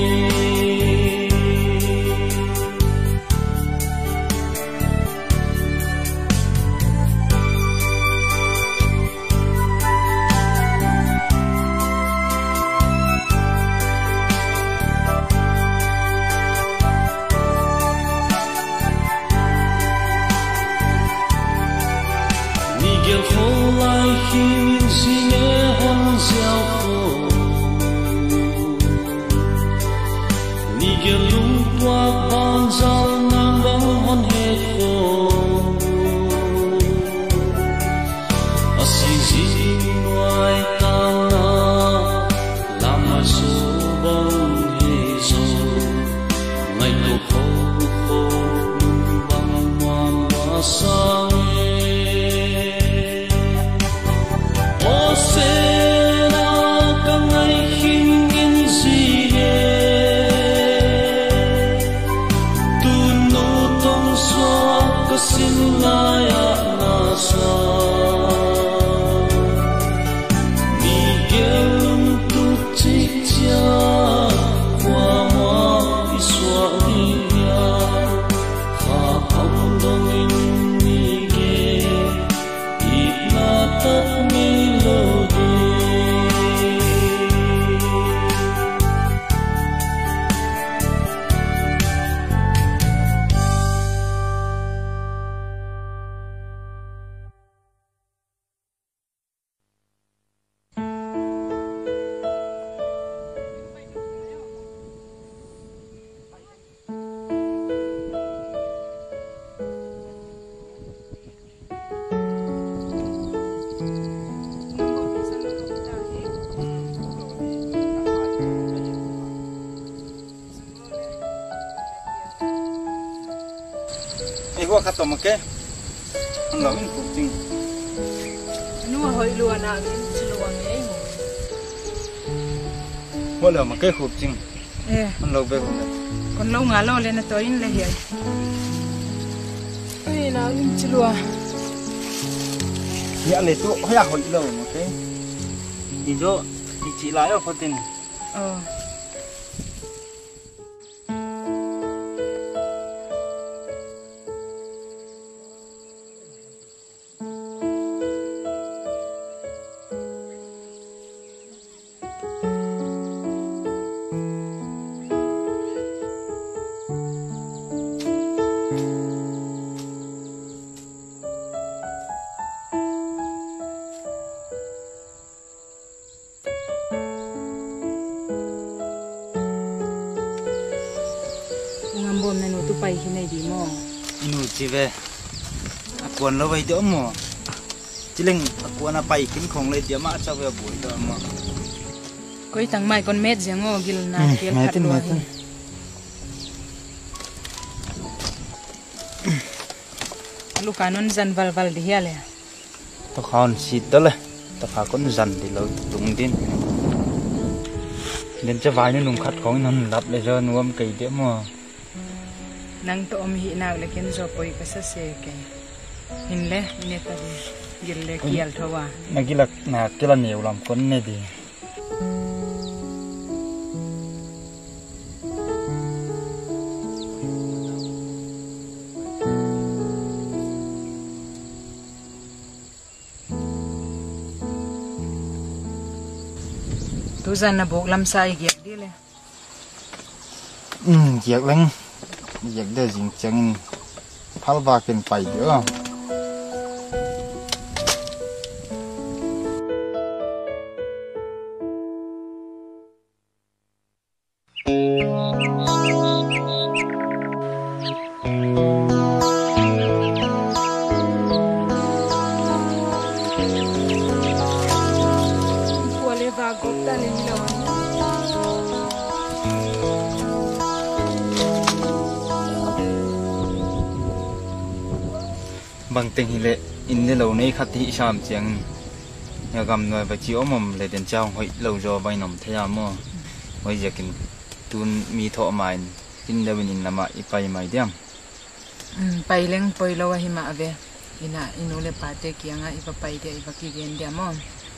Gua kata make, nggak min kucing. Nua hoi luar nak min seluang ni. Gua lah make kucing. Nggak be gua. Kon lau ngalo le na toin le hiai. Ai na min seluang. Ya le tu, ya hoi lau make. Ijo, icilai apa tin? Oh. pai khi này đi mò inu chi ve akuan lo vai do mo chileng akuan a pai kin khong le dia ma cha ve bui do mo koi tang mai con met jango gil na kel khat lo lu kanon zan val val di hiale to khaon sit to le to kha kon zan di lo tung din nên cho vài nó nung khát khói nó lặp lại rồi nuông cây đĩa mà nang to om hi nào lekin zo poi ka sa se ke hinle ne ta gille kial thowa na kila nhiều làm con này đi tu zan na bok lam sai giat đi le giat lắm giat đây dính chân phal va ken pai dio bang teng hi le in le lo nei khat hi sam cheng ya gam noi ba chi omom le den chang hoi lo jo bai nom thaya mo hoi jakin tun mi tho main in da winin lama ipai mai diam pai leng poi lo hi ma ave ina inu le pa te kianga ipa pai de ipa ki gen dia mo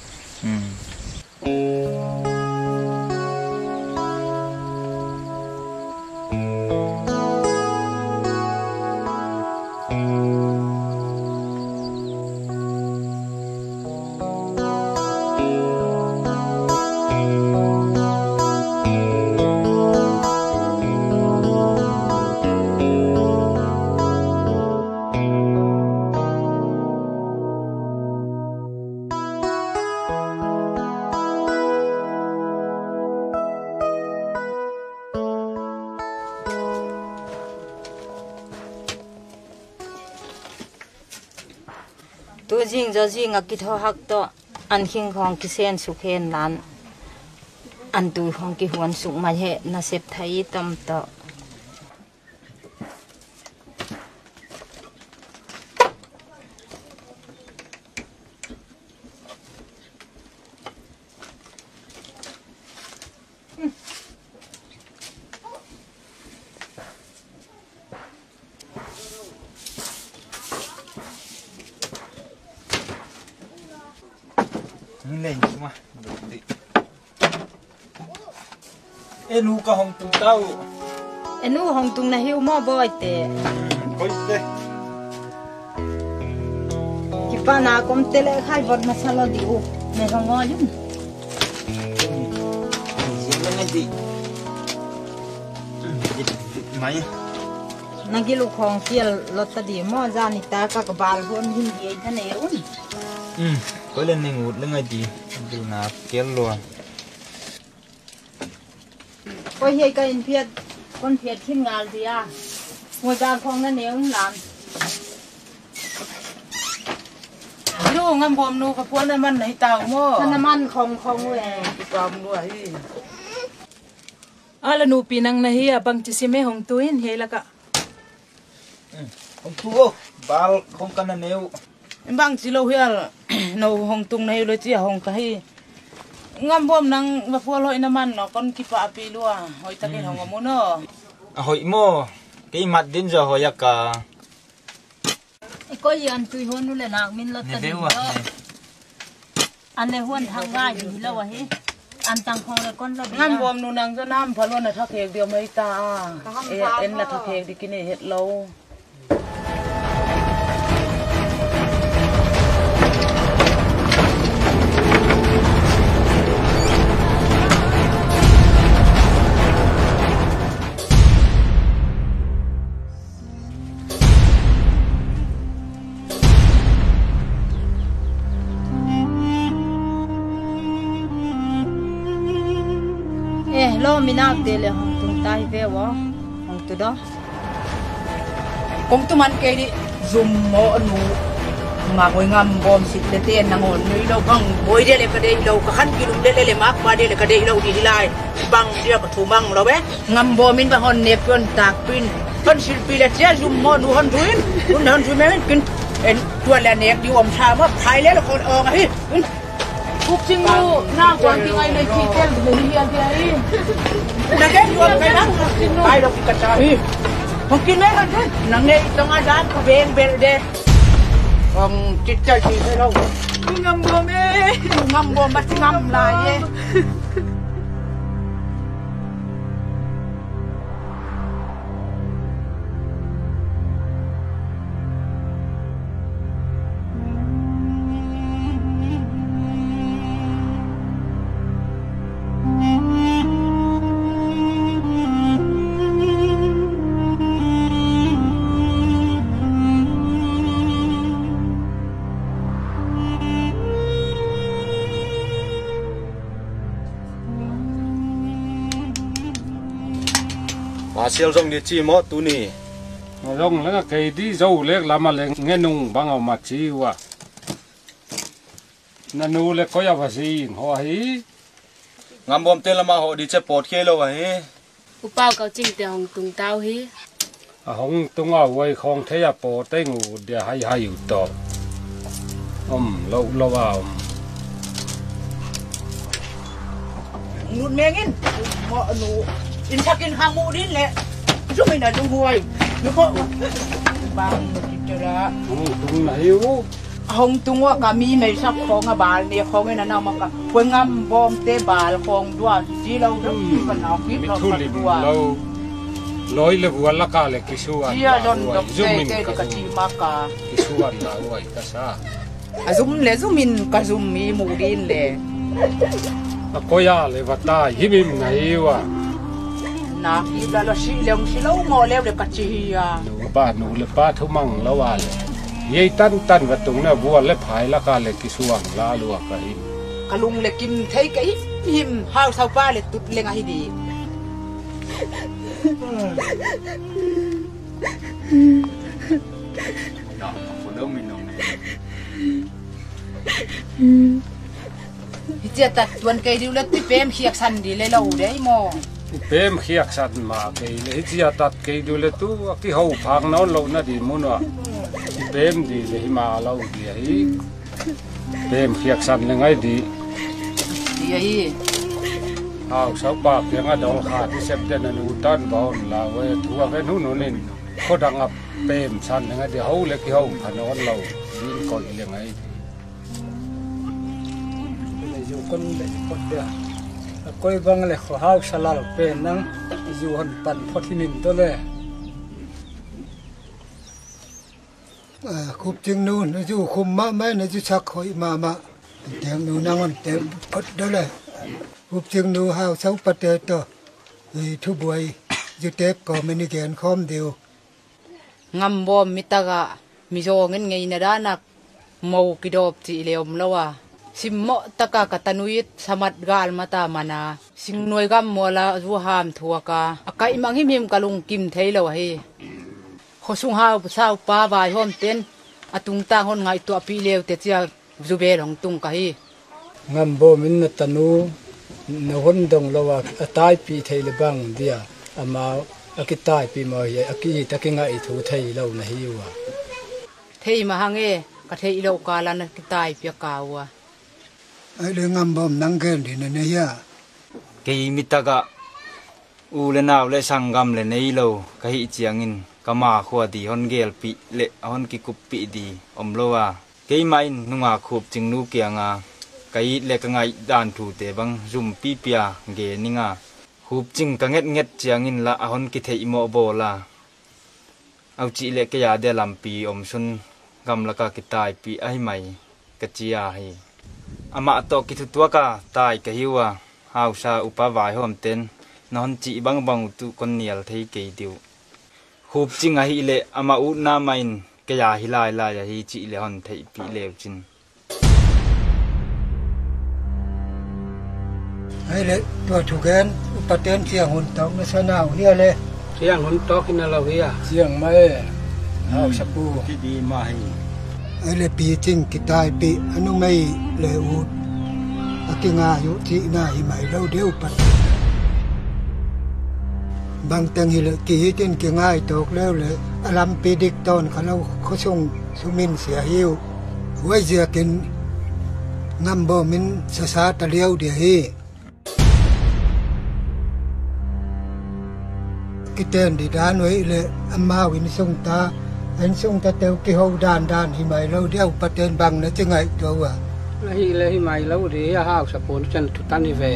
tu jing zo jing a ki tho hak to an hing khong ki sen su khen lan an tu khong ki huan suk ma he na sep thai tam to lên mà enu ka hong tung tao enu hong tung na hiu mo boy te boy te ki pa na kom tele khai bot masala di u me hong ngo yun mai nagilu khong kiel lotta di mo jani ta ka bal hon hin ye thane un có lên này ngủ lên ngay đi nạp kéo luôn có hay cái in phiệt con phiệt thiên ngàn gì à ngồi ra không nó nếu làm nu ngam bom nu ka puan man nei tao mo thân man không we pam nu hi ala nu pinang na hi abang chi si me hong tuin he la ka hong tu bal không cần nêu bang chi lo hial no hong tung nei lo chi hong ka hi ngam bom nang ba pol hoi na man no kon ki pa pi lo hoi ta ke hong mo no hoi mo cái mặt đến giờ hoi ka có gì ăn tùy hôn luôn là nào mình lót tận đó ăn này hôn hàng ngày gì lâu à hết ăn tăng phong là con là ngam bom nu nang cho nam phật luôn là thắc hề điều mấy ta em là thắc hề đi cái này hết lâu lo mình áp để là hong tung tai về wa hong tu đó cũng tu man cái đi zoom mo nu ngà ngồi ngam bom xịt để tiền nang on nuôi đâu băng bôi để cái đây đâu cái khăn kia đúng để mắc qua để cái đây đâu đi lại băng đi cái thủ băng lo bé ngam bom mình bằng hòn nẹp con tạc pin con xịt pin là che zoom mo nu hòn ruin con hòn ruin mình pin en tua là nẹp đi om sa mà thái lấy là con ấy cục chinh lu na quan tiếng ai này khi tên của mình hiện thì là cái chuột cái đó ai đâu cái trái không kinh mấy cái thế nắng này trong ai đá có bên bên đây còn chết chơi gì thế đâu ngâm bom bắt ngâm lại vậy mà siêu rong đi chi mót tu nì rong là cái đi dâu lek làm mà nghe nung bằng ở mặt chi wa nà nu lek có ya gì họ hi ngắm bom tên là mà họ đi chơi bột kia lâu vậy bao cầu trình từ hồng tung tao hi hồng tung à vậy không thấy à bột tay ngủ để hayอยู่ต่อlâu vào nụt mengin mo nu in sakin hangu din le sumi na dung huai nu ko bang tira tung na hiu hong tung wa kami mai sap khong a bal ne khong ena na maka pengam bom te bal khong dua ji lo dum kan na ki lo lối le buat la ka le kisuan dia don dok te ka ti maka kisuan la huai ka sa azum le zumin ka zum mi mu din le có ya le vata himim nai wa na ki la lo si lo mo le ka chi ya nu le pa thu mang la wa le ye tan wa tung na bua le phai la ka le kisuan la lu ka hi kalung le kim thei ka him hau sau pa le tut le nga hi di đó phụ đâu mình nông này chia tắt tuần cây đi lên pem khiếc săn đi lấy lâu đấy mò pem khiếc săn mà cây lấy chia tắt cây đi lên tu cái hậu phang nó lâu na đi muốn à pem đi lấy mà lâu đi ấy pem khiếc săn là ngay đi ấy sáu ba tiếng ở đâu khát đi xếp tên là nụ tan vào là về thua cái nụ nụ nên có đang ngập pem săn là ngay đi hậu lấy cái hậu phang nó lâu đi coi là ngay con để con đẻ coi văng lại khó hao sala lộc bền năng dù hònปั่นพอที่นินตัวเลยคุบจึงนู่นอยู่คุมมาไม่นะจะชักคอยมาเตียงนู่นนั่งมันเต็มพดได้เลยคุบจึงนู่นหาวเสาปะเตตัวทุบวยอยู่เต็บก็ไม่ได้แกนคอมเดียวงำบอมมิตรกะมิโซเงินไงนะด้านักเมากิดอบจีเลวมแล้วว่าสิมอตะกะกะตนุยสมัดกาลมาตามานาสิงหน่วยกำมัวละจูหามทัวกาอากาอิมังหิมกะลุงกิมเทยแล้วเฮขสุงหาวสาวป้าบายหอมเต้นอตุงตาหอนไงตัวปีเลวเตจีจูเบลของตุงกะเฮงำบ่มินตะนูนหนดงละว่าตายปีเทยละบังเดียอามาอากิตายปีมาเฮอากิตะกิงไอทูเทยแล้วนะฮิวะเทยมาหังเอกะเทยโลกาลันกิตายเปียกาวะไอ้เรื่องงำบ่มนั่งเกินดีนะเนี่ย cái mi ta cả u lên nào lên sang gam lên ấy lâu cái chiang in kama khua đi hon gel pi lệ hon ki kup pi đi lo à cái mai nunga khup ching nu kia nga cái lệ cái ngày đàn thủ te bang zoom pi pia ge ninga khup ching ka nget chiang in la hon ki thei mo bo la au chi lệ cái ya de lam pi sun gam la ka ki tai pi ai mai ka chia hi ama to ki thu tua ka tai ka hiwa hau sa upa vai hom ten non chi bang tu kon nial thei ke diu khup chinga hi le ama u na main ke ya hilai la ya hi chi le hon thei pi lew chin ai le to chu gen upa ten chiang hon tong na sanao hia le chiang hon to kin la hia chiang mai hau sa pu ki di mai ai le pi ching ki tai pi anu mai le u akinga yu chi na hi mai lo deu pat bang tang hi le ki tin ki ngai tok leo le alam pi dik ton khalau khosung sumin sia hiu wai zia kin ngam bo min sa sa ta leo de hi ki ten di dan wei le amma win sung ta anh sung ta teo ki ho dan hi mai lo deu paten bang na chingai to wa le hi mai lo ri ha hau sa pon chen tu tan ni ve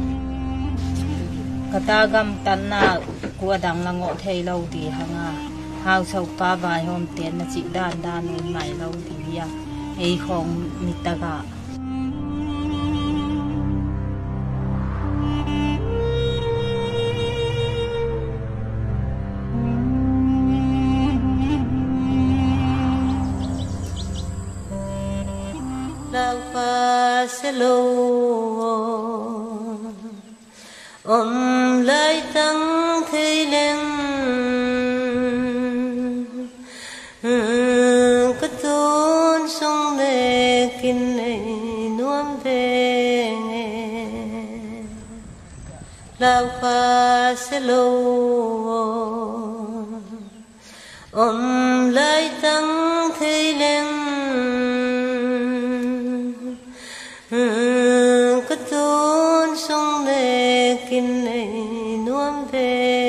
kata gam tan na ku adang la ngo thei lo di hanga hau sau pa vai hom ten na chi dan noi mai lo di ya ei khong mitaga Om lại tăng thế lên cái tôn sông lệ kinh này nuông về lao pha sẽ lâu lại tăng thế lên cái tôn sông lệ kinh này nuông về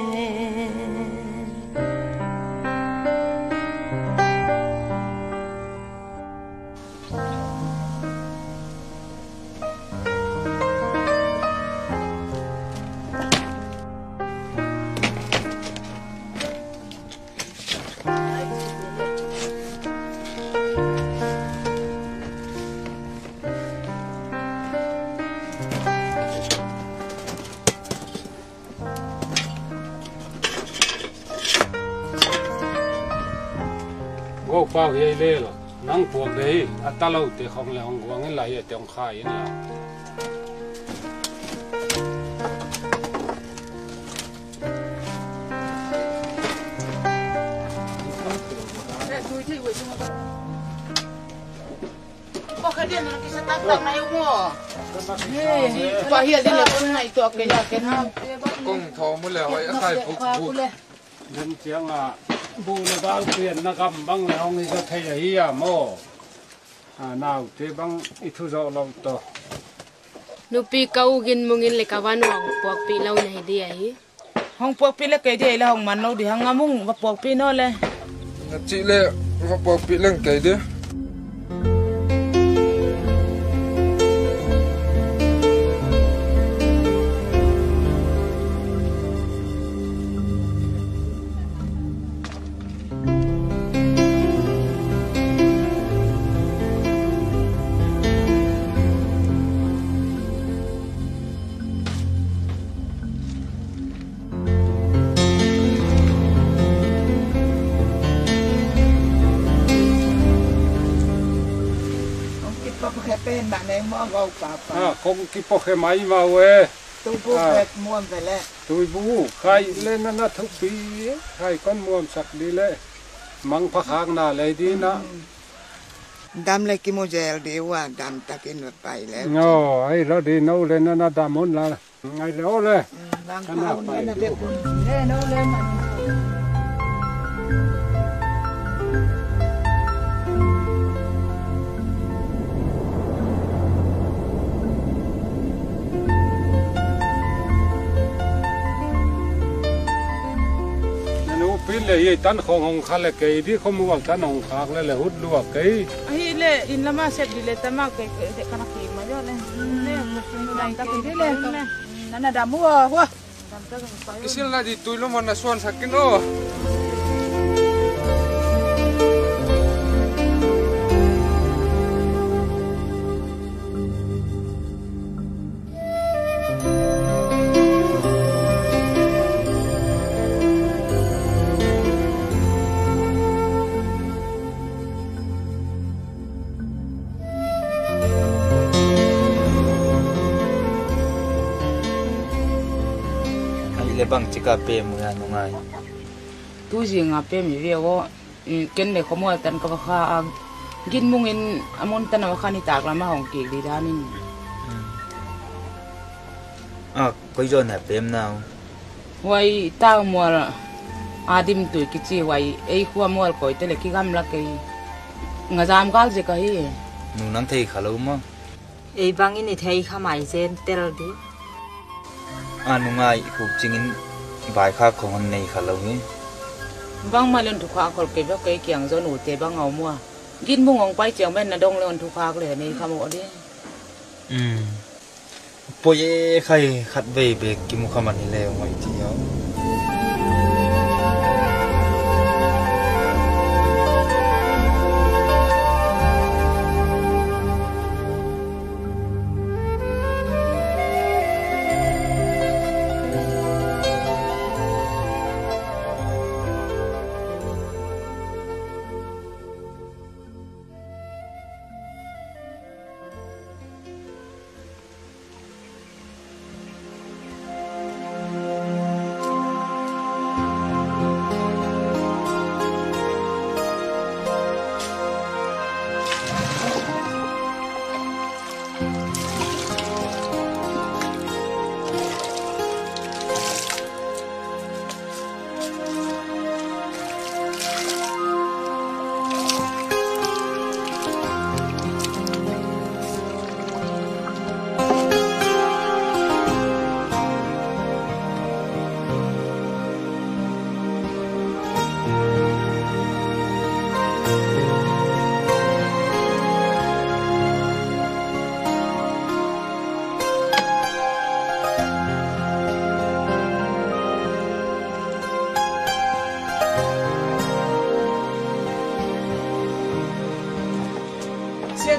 Gốc bao nhiêu lê rồi, nắng buộc đấy, ta lâu thì không là không quăng cái lại ở trong khai vậy là. Có cái điện nó cái tắc tắc này không ạ? Và hiện đây là con này tuột cái nhà cái nào? Công thọ mới là hỏi khai phục vụ. Nên tiếng à, bu là bao tiền nó cầm băng là ông ấy cho thầy ấy à mò. Nào thế băng ít thu dọn lâu to. Nupi kau gin mungin le kawan wang puak pi lau này đi ấy. Hong puak pi le cái gì là hong man lâu đi hang ngamung và puak pi nó le. Chị lệ và puak pi lên cái đi. Bên bạn ấy mua gạo bà không cái bọc cái máy vào về tôi bu bẹt mua về lẹ tôi bu khai lên nó thức phí khai con mua sạch đi lệ mang phá hàng nào lấy đi nó đam lấy cái mua gel đi qua đam ta cái nó phải lẹ no ấy rồi đi nấu lên nó đam muốn là ngày đó lên đang thao nó là việc lên nấu lên mà pin là tan không hồng khá là cái đi không mua tan hồng khác là hút lúa cái ấy là in là mà xếp đi lên tam cái cái con kia mà cho lên này ta cái lên nó là đam mua quá cái xin là đi tôi nó mà là xoan sạch cái nó bang chika pe mu ya nungai tu ji nga pe mi ve go ken le khomo tan ka kha gin mungin amon tan wa khani tak la ma hong ki di da nin koi jo na pem nào wai ta mo adim tu ki chi wai ei khuwa mo ko te le ki gam la ke nga jam gal je ka hi nu nan thei khalo ma ei bangin ni thei kha mai zen tel di nungai khu chingin bai kha khon nei khalo ni bang ma len thu kha khol ke ba ke kyang zo nu te bang ngau mo gin mung ong pai chiang ben na dong len thu kha le nei kha mo di po ye khai khat ve be ki mu khaman hi le ngai ti yo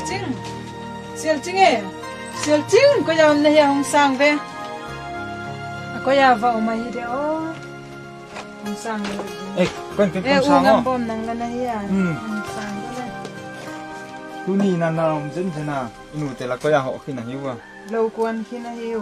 ching e sial ching ko ya na ya hong sang ve ko ya va mai de o hong sang ê quen cái e con sang ngam không bom nang na ya hong sang tu ni na na dân thế nào inu te là có ya họ khi nào hiu à lâu quan khi na hiu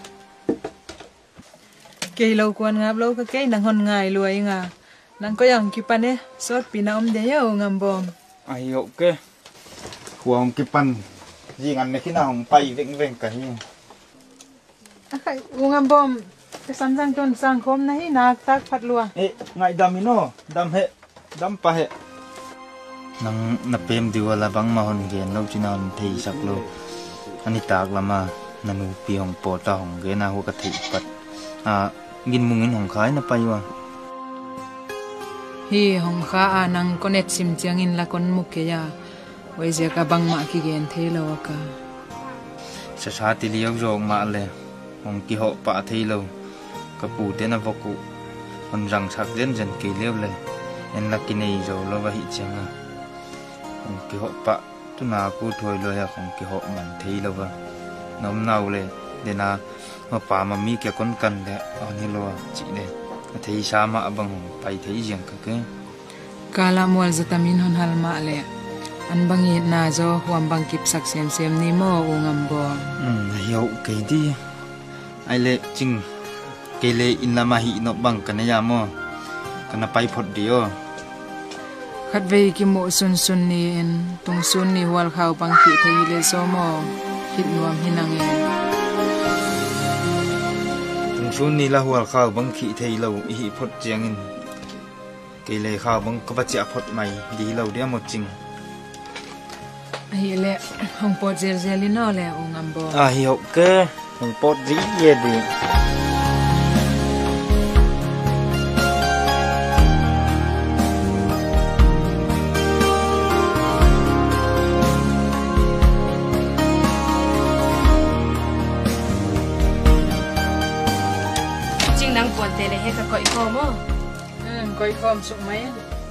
cây lâu quan ngap lâu cái cây nang hon ngai luai nga nang ko yang kipane sot pina de ya ngam bom ai hiểu cái huang cái pan gì ngắn này khi nào hồng bay vĩnh vĩnh cả hiu akai ngam bom cái san sang chon sang khom na hi nak tak phat lua ê ngại đam ino đam hệ đam pa hệ nang napem diwala bang mahon gen lo chinan thei saklo ani tak lama nanu pi hong po ta hong ge na hu ka thei pat a gin mungin hong khai na paiwa hi hong kha anang connect sim chiang in la kon muk ke ya wei je ka bang ma ki gen the lo ka sa sa ti liao jong ma le hong ki ho pa thei lo ka pu te na voku hon rang sak jen jen ki leo le en la ki nei zo lo wa hi chang a hong ki ho pa tu na ku thoi lo ya hong ki ho man thei lo wa nom nau le de na ma pa ma mi ke kon kan le ani lo chi le thei sa ma bang hong pai thei jeng ka ke kala mual zatamin hon hal ma le an bangi na zo huam bang kip sak sem sem ni mo ungam bo hiểu cái đi ai lệ chừng cái lệ in là mà hi nó bằng cái này mo cái nó bay phật điều khat ve ki mo sun sun ni en tung sun ni wal khau bang khi thei le so mo hit nuam hinang e tung sun ni là hual khao bang khi thei lâu hi phật chiang in cái lệ khao bang có bắt chẹt phật mày đi lâu dia một chừng hi le hong pot zel zelino le ungam bo hiểu cái hong pot dĩ ye đi ching nang pon te le he ka koi ko mo koi khom suk mai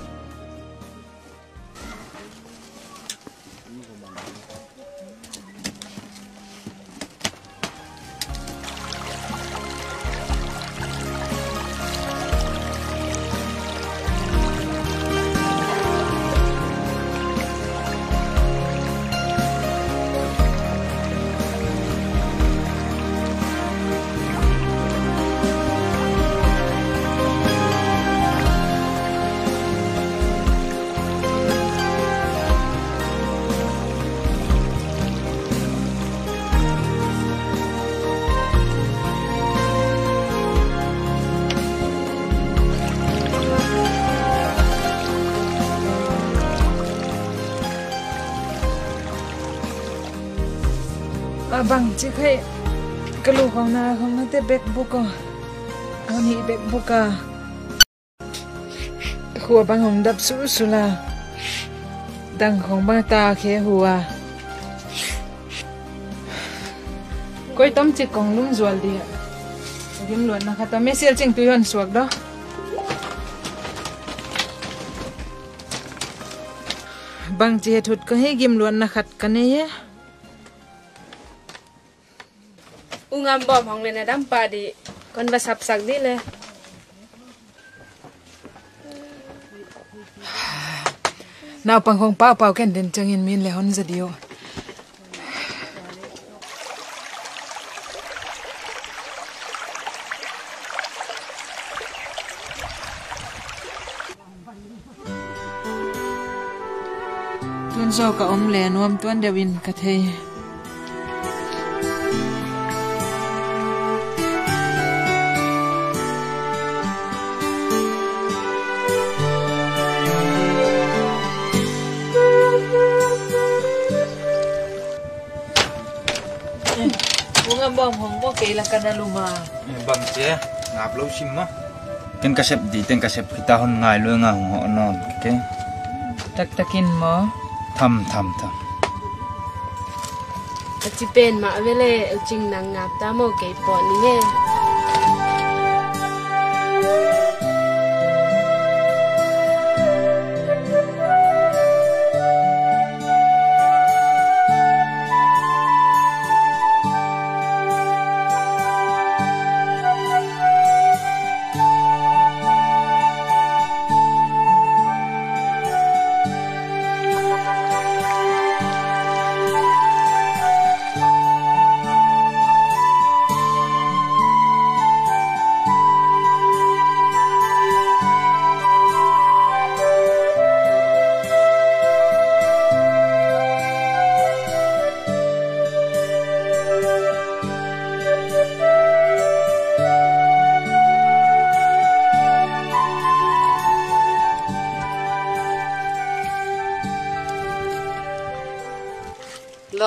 bang chi khai kalu khong na te back book on hi back book khua bang hong dap su sula dang khong ba ta khe hua koi tom chi kong lung zual di rim luan na khata mesel ching tu yon suak do bang chi thut ka he gim luan na khat ka ne ye ungam bom hong le na dam pa di kon ba sap sak di le nào bằng không bao bao cái đến chân in min le hon za dio tuan zo ka om le nuam tuan dewin ka thei bom hong bo ke la kana luma bang che ngap lo sim ma ten ka sep di ten ka sep kita hon ngai lo nga ho non ke tak takin mo tham ta chi pen ma vele ching nang ngap ta mo ke po ni ne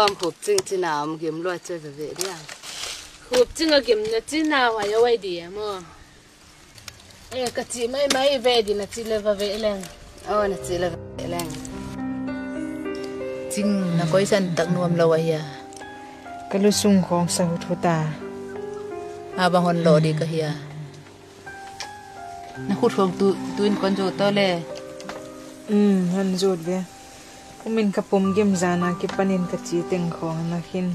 lom hộp chinh chi nào mà kiếm loa chơi về đi à hộp chinh ở kiếm là chi nào hay vậy đi à mà cái chị mấy về đi là chị lên và về lên là chị lên về lên chinh là có dân tận nuông lâu vậy à cái lu sung con sao hụt ta bằng hòn lò đi cái hia nó hụt không tuin con rùa to le hòn rùa về mình cặp bom game zana cái panin cái chi tiếng con na hin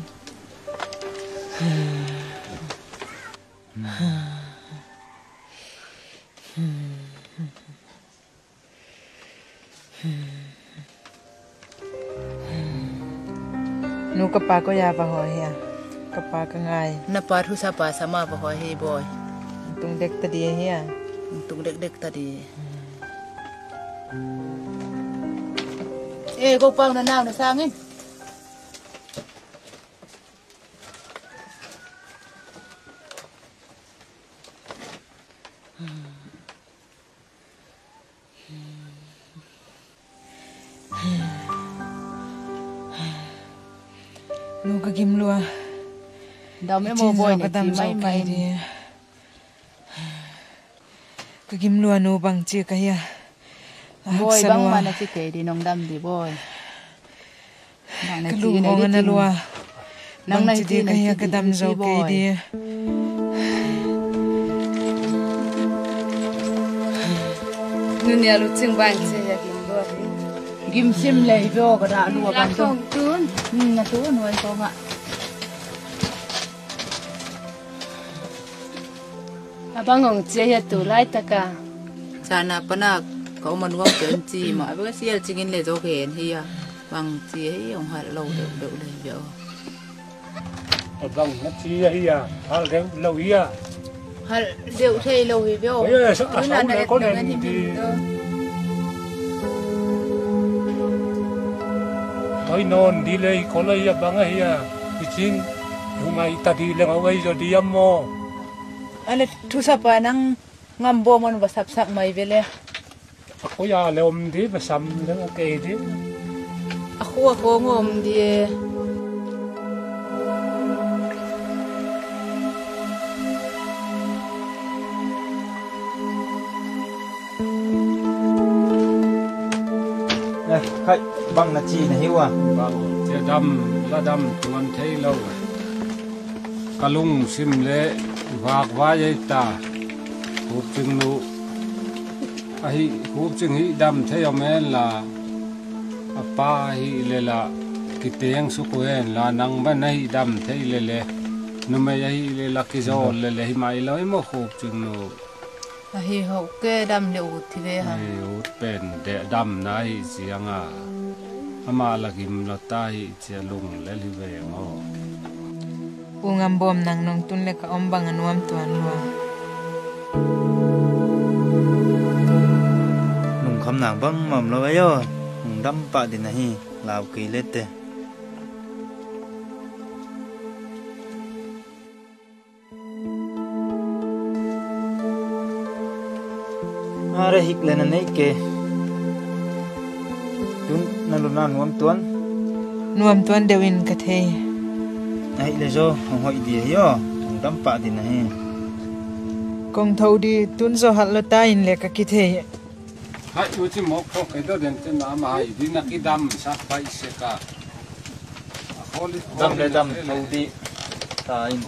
nu kapa ko ya ba hoy ya kapa ka ngai na pa thu sa pa sama ba hoy he boy tung dek ta di ya tung dek ta di cô pang na nào sang ấy nu ka kim lua đau mấy mồ bôi này chỉ mấy đi ka kim lua nu bang chi ka ya bôi bang mà nó chỉ kể đi nông đâm đi bôi cái lũ ngon na lua nang này đi cái đâm rau cây đi nu nia lu ching bang che ya kim lua kim sim lei vô cái đã lua bang tu na tu nuôi con ạ abang ngong che ya tu lai ta ka sana pana có mình quan chuyện gì mà với cái chuyện chính là do cái thì bằng gì ấy ông hay lâu đậu này vợ bằng nó chi ấy à hay là lâu ý à hay đậu thì lâu thì vợ cái là này có đèn thì thôi non đi lấy có lấy à bằng ấy à thì chính hôm nay ta đi lên ở đây rồi đi âm mô anh thu sắp à năng ngâm bom mình và sắp mày về lên aku ya lom di besam dengan ke di aku ngom di khai băng là chi này hiu à băng chia đâm tuan thấy lâu kalung sim le vạc vá dây ta hộp chừng nụ ai hộp chừng hi đâm thấy ông ấy là apa hi le là cái tiếng số quen là năng bên này đâm thấy le nôm ấy hi le là cái gió le hi mai lối mà hộp chừng nụ hi hộp cái đâm liệu thì về hả hộp bền để đâm này riêng à ama là kim lót tai chia lung le li về ngô ungam bom nang nong tun le ka ombang anuam tuan lua nung kham nang bang mam lo ayo nung dam pa din nahi law ki lete are hik le na nei ke tun na lu na nuam tuan dewin ka thei ai le zo hoi di yo nung dam pa din nahi kong thâu đi tuân do hạt lợt ta in lệ cả kí thế hai chú chỉ một không cái đó đến trên mà ai đi na cái đam sát phải sẽ cả đam thâu đi ta in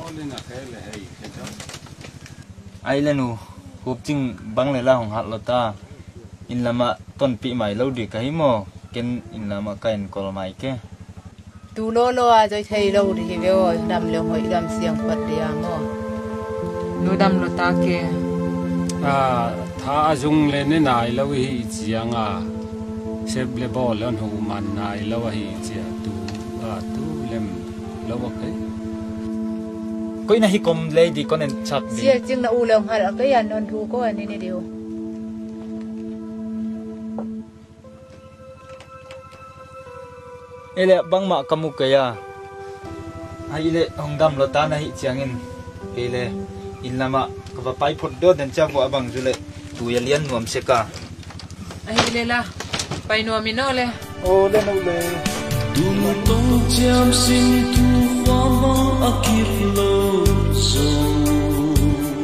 ai lên nu hộp chinh băng lại là hồng hạt lợt ta in làm mà tuần bị mày lâu đi cái mò ken in làm mà cái cỏ mày ke tu lo à rồi thầy lâu thì về đam liệu hội đam xiang phật đi à mò nu đam lo ta ke tha dung le ne nai lo hi chiang a sep le bol lon hu man nai lo hi chia tu lem lo ke coi na hi kom le di con en chak di sia ching na u lem ha cái an non thu ko ani ne dio ele bang ma kamu kaya ai le hong dam lo ta na hi chiang in ele in lama ka pai phot do den cha bo bang jule tu ya lian nuam se ka ai le la pai nuam mi no le o le no le tung tông chạm xin thu hoa mong akif lâu sông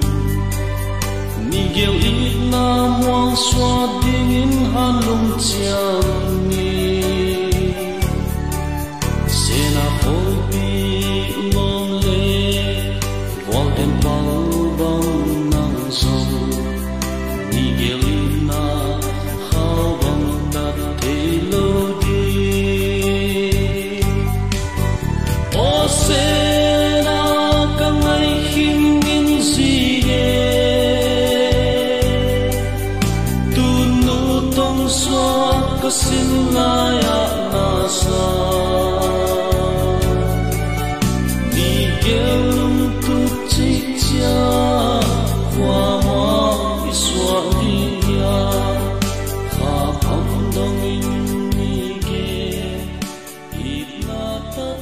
ni gel ít na hoang xoa tiếng in han lung chạm ni se na khôi bi long lệ vòng đêm bao bóng nắng sông ni gel ít na khao bóng đặt thế lâu Sena kang ay hingin sige tunutong swat kasinaya nasa Nigel tutsikya wama iswaniya kapamdangin nige itnatat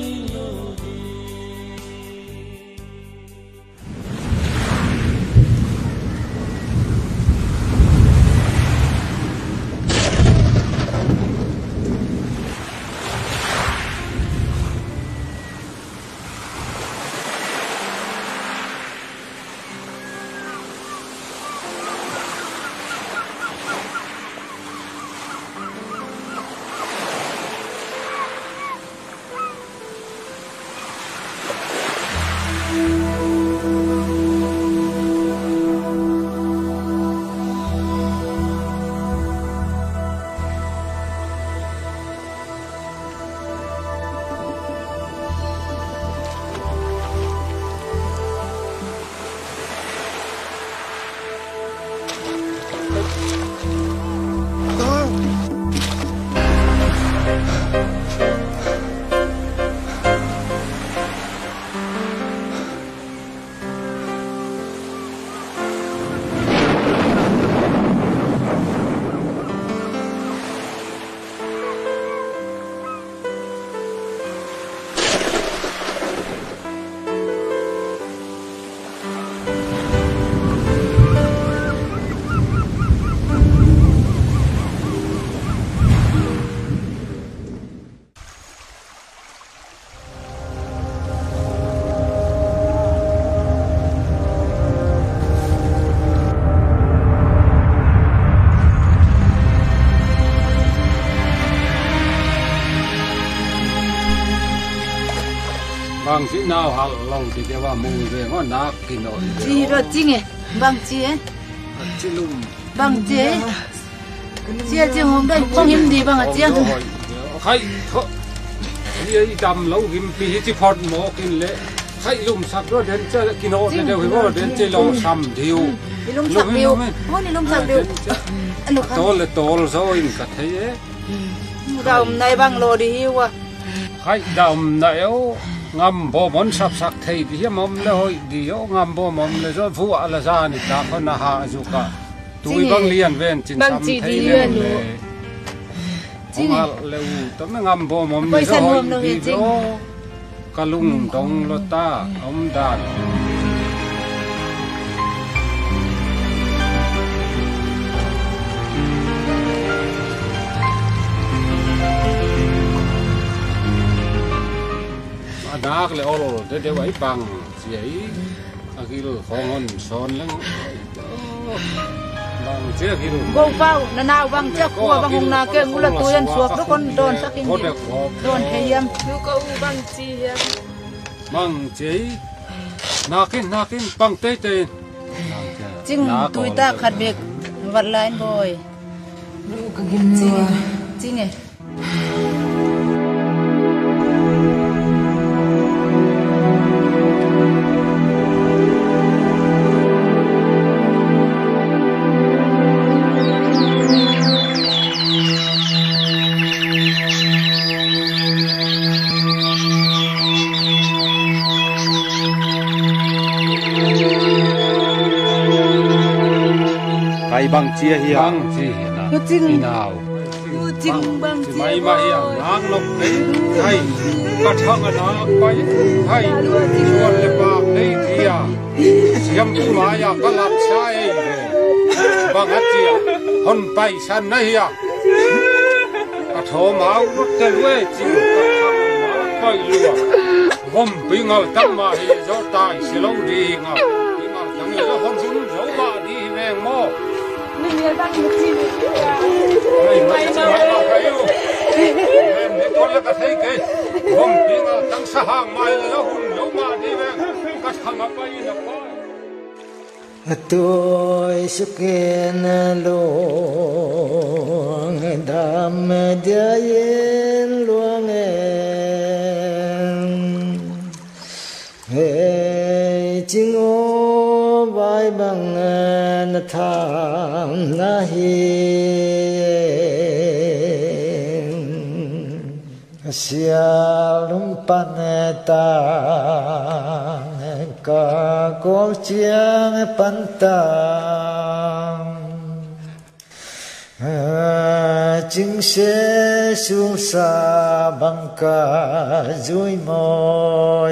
bang chỉ nào hal lâu thì cáiว่ามือเรื่องว่านักกินหน่อยจีรถจริงไงบางจีจีลุมบางจีจีหงได้ป้องหิมดีบางจีใครเขาที่ดำแล้วกินปีที่พอดหมอกินเละใครลุมสักด้วยเดินจะกินโอเดี๋ยวว่าเดินจะลองซ้ำดิวลุมสักดิวโอ้นี่ลุมสักดิวโตเลยโตเลยซอยกัดเฮ้ยดำในบางโลดีหิวอ่ะใครดำในเอางำบ่มันสักเทีที่มันเลยดีเอางำบ่มันเลยจะฟัวอะไรซานี่ตาคนน่าหาจุกะตัวบางเลียนเว้นจินซ้ำเทีเลยจริงเลยแต่ไม่งำบ่มันเลยจะดีโอกะลุงดงลตาอมดานนักเลยโอ้โหเดี๋ยวไว้บังเสียอากิโลของเงินซ้อนแล้วบังเสียกิโลกงเป้าหนาวบางเจ้าขัวบางหงนาเก่งกุลตัวยันสวบทุกคนโดนสักทีโดนเทียมลูกก็อูบางจีบังจีนากินบังเตยจริงตุยตาขัดเบกวัดไลน์บ่อยลูกก็กินจริงไงบางเจียเฮียบางเจียนะจริงนาวจริงบางเจียไม่มาเฮียนางลบไปให้กระทั่งนะไปให้ชวนเลยบางในเทียเสียมผู้มาอยากกลับใช้เลยบางเจียคนไปฉันนะเฮียกระ thô máu nó tên quê chịu coi lùa gom bị ngầu tăng mà hi gió tai xì lâu đi ngầu bị ngầu tăng hi gió hôn hôn gió mà đi về mò mình nhớ đang một chi mày mày mà cái yêu em để con là cái thấy cái gom bị ngầu tăng sa hàng mày gió hôn gió mà đi về cái thằng mà bay nó coi tôi sẽ kén luồng đam dia yên luồng em chính ô vai bằng na tham na hiền sialum paneta cả con chiang pan tam chính sẽ xuống xa bằng cả dối môi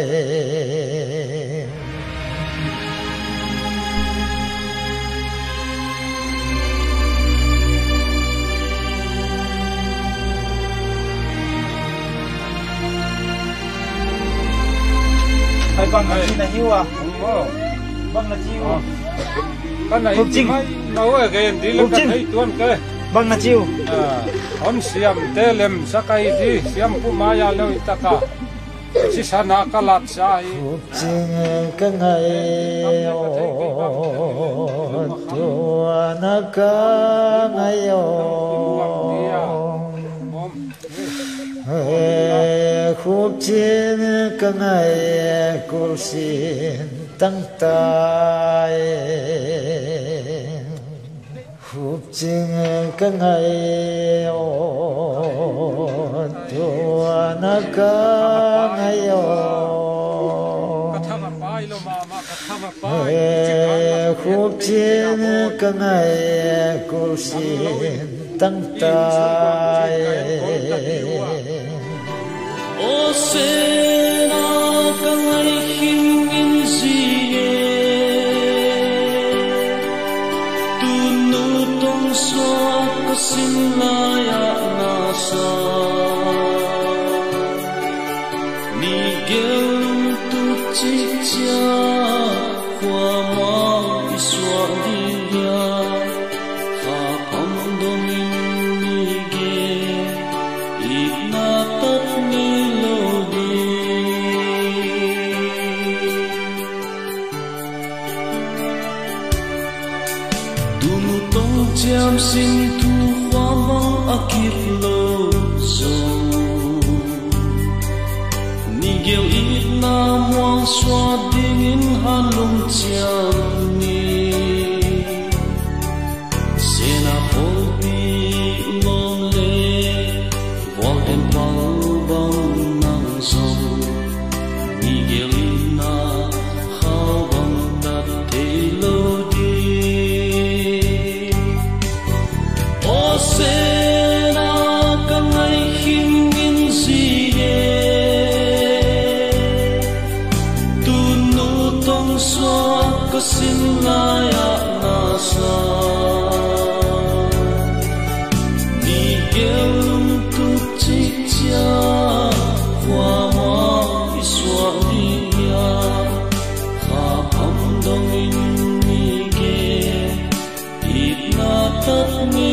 Hay bang na chi na hiu à? Bang na chiu. Cái này chinh nấu ở cái đi lên cái thấy tuôn cái. Bang na chiu. On siam telem sakai di siam pumaya leo itaka. Si sana kalat sai. Chinh cái ngày tua na ka ngày khúc trên cái ngày cô xin tăng tài khúc trên cái ngày tua na ka ngày khúc trên cái ngày cô xin tăng tài O sena kangai hingin ziye tunu tong so kasinlaya nasa ni gelum tu chicha kwa mau iswa dia ha pamdongin ni ge itna tat ni jam sin tu hoa mang akif lo zo ni gel it na muang swa ding in halung jam ni sena hol bi long le vol den pal bang nang zo ni gel it na how bang dat te lo sena kangai hingin ziye tunu tong so kasinlaya nasa ni gelum tu chicha kwa ma iswa dia ha pamdongin ni ge itna tat ni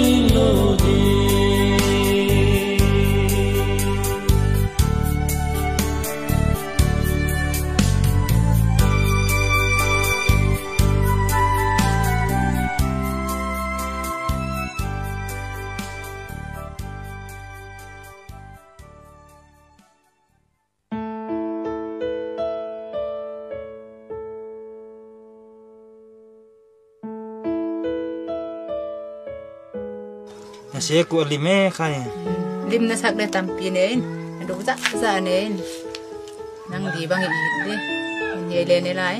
sẽ của lime khai lim na sak de tampi nen do za za nen nang di bang i đi nhẹ lên này lại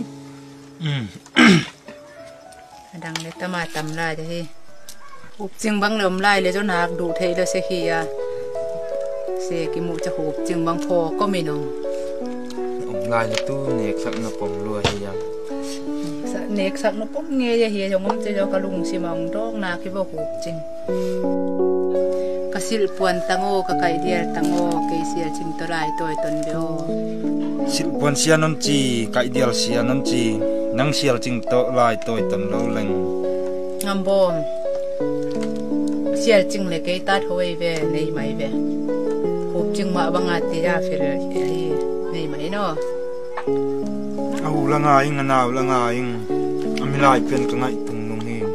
đang để tama tam lại thì hụp chừng băng lầm lại để cho nạc đủ thấy là sẽ khi sẽ cái mũ cho hụp chừng băng phò có mình không ông lại là tu nẹt sắc nó bông lùa hay gì nẹt sắc nó bông nghe vậy thì giống ông cho cả lùng xì mỏng đó nạc cái bao hụp chừng cái silpuan tango kakai dia tango kay siya cingtorai toy tonbeo silpuan siya non chi ka ideal siya non chi nang sial cingto lai toy ton lo leng ngambom siya cing le kay tat hoi ve nei mai ve hop cing ma banga ti ya fer nei mai no au la ngai nganaw la ngai amilai pen ka ngai tung nong hi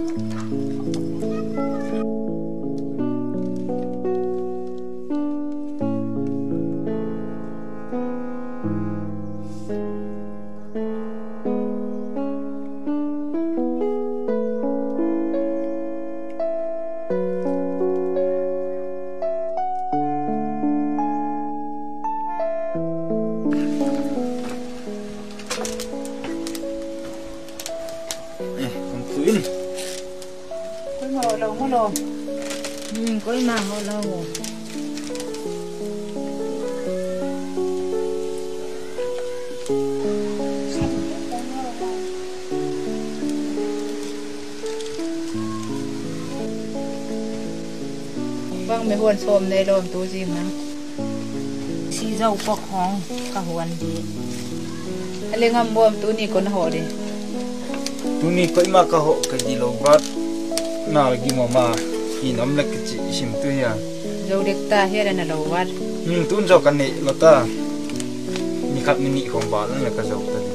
có mà họ lâu vâng mấy huân xôm này rồi tôi gì mà xì dầu bọc hong cả huân đi anh lên ngâm bom tôi ni con họ đi tôi ni coi mà cả họ cái gì lâu bát nào cái mà khi nắm lại cái chị sim tôi ya dầu đẹp ta hết là lâu bát tuôn dầu cái này là ta ni khát mini không bao là cái dầu ta đi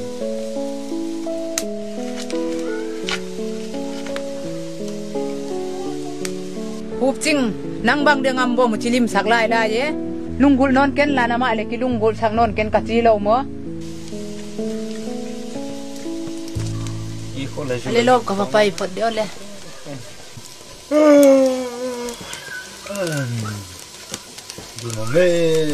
hụp chinh nang bang de ngam bo mu chilim sak lai da ye lungul non ken la na ma le ki lungul sak non ken ka chi lo mo le lo ka pa pai phot de le du no me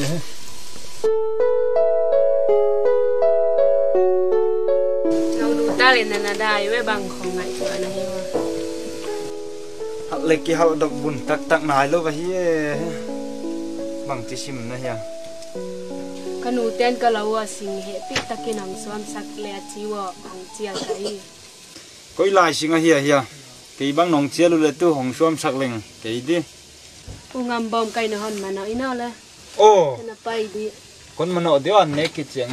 ngau du ta le na dai we bang khong ngai so na hi hal le ki hal dok bun tak tak nai lo va hi bang ti sim na ya kanu ten ka lawa sing he pi takin ang som sak le chiwa ang chial kai koi lai singa hi hi cái băng nòng chia luôn là tu hồng xuân sặc lệnh cái đi ngam bom cái nó hòn mà nó ino le ô nó bay đi con mà nó đeo ăn nấy cái chuyện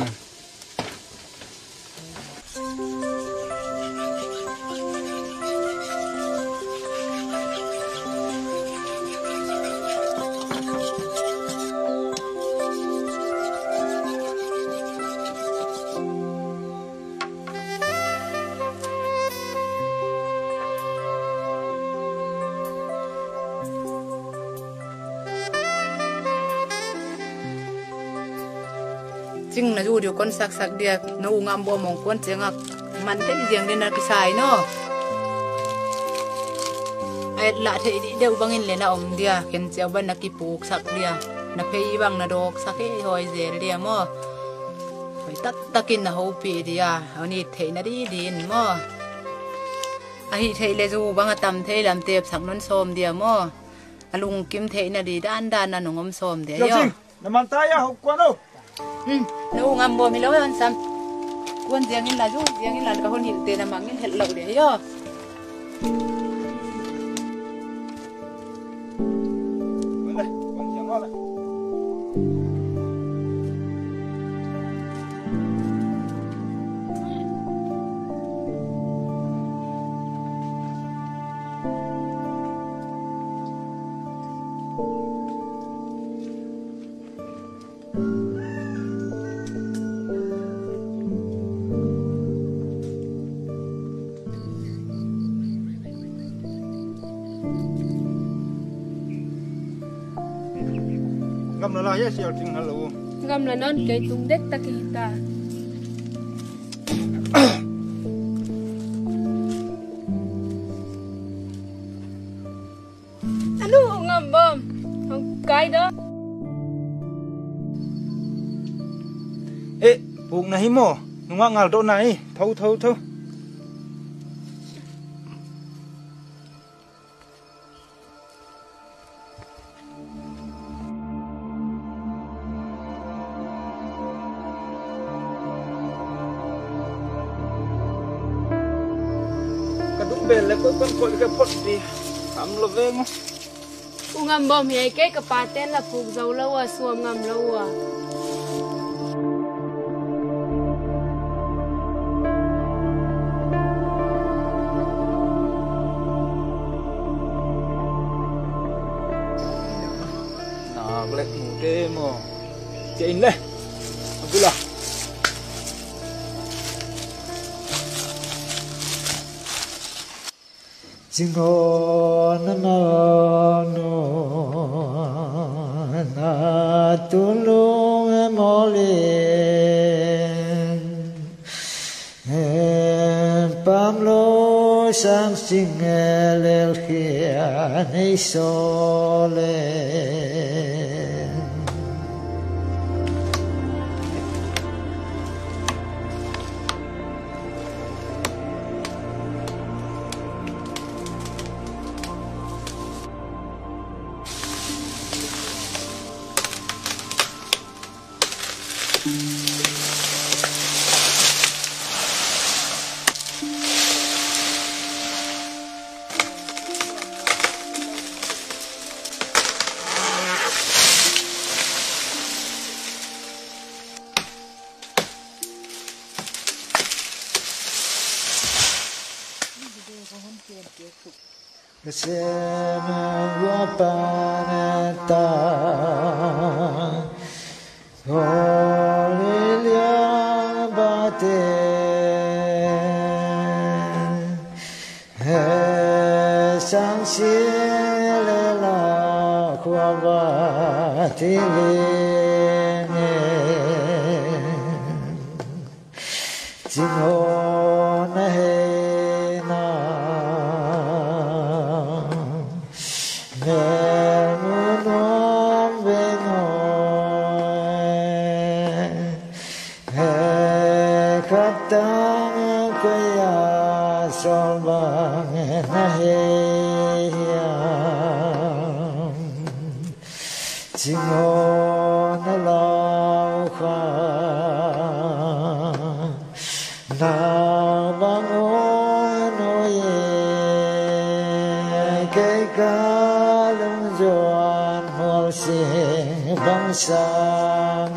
ching na ju điều con sak sak dia no ngam bo mong kon chenga man te riêng den na ki sai no ai la the di deu bangin le na om dia ken cheu ban na ki puk sak dia na phei bang na dok sak he hoi zer dia mo hoi tak takin na ho pi dia ani the na di din mo ai thei le ju bang atam thei lam tep sak non som dia mo alung kim thei na di dan dan na nongom som dia yo na man ta ya ho kwa no nấu ngâm bò mình nấu hơn sam quân riêng in là có hôn hiện tiền là mang in hết lậu để yo ngam nó là ya sial ting halo ngam là non cái tung đét ta kita alo ngam bom không cái đó ê buông này mo nung ngal do này thâu thâu thâu bên là con coi cái phốt đi làm lo về ngó ngam bom he ke ka paten la phuk zo lo wa suam ngam lo wa lek mu te mo chein le abula Jingo no na tulung mole pamlo sang sing lel khia nei sole Sema guapaneta Olilia bate Sang sile la kuabati lene Jinona he Jingon lao kha na bangon noye ke kalung joan hol se bang sang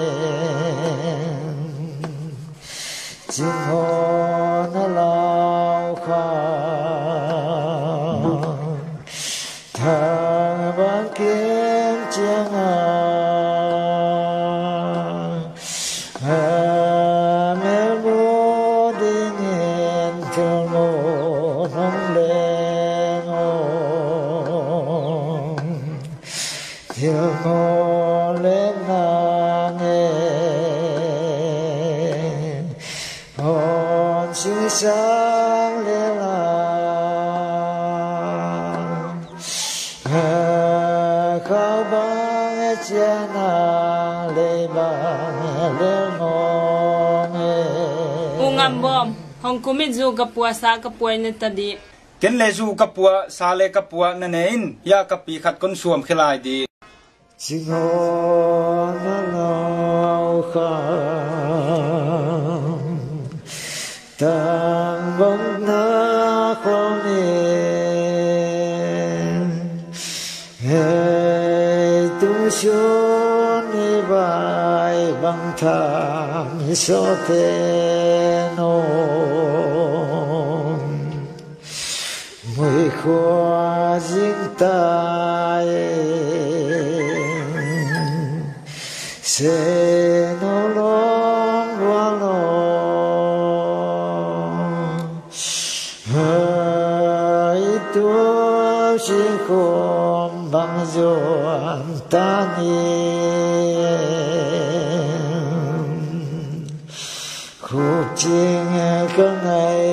Jingon lao kha thang ban kiếm chiang mẹ bố đi nghiền theo mồ nông lên theo mồ lên nàng hồn suy sáng lên khao bang chia na le bang le ngong ungam bom hong kumit zu kapua sa kapuai ne tadi ken le zu kapua sa le kapua na nein ya kapi khat kon suam khilai di Jingon lao kha tang bong na khom ni tu shon ni bai bang tham so te no mui khoa jing tai se no long wa lo hai tu si khom bang doan ta ni khúc chiêng có ngày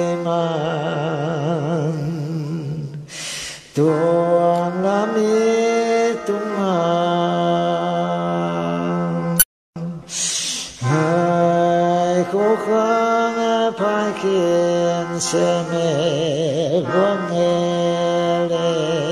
man tuan làm mi tung hai khó khăn phải khiến sẽ mẹ vâng nghe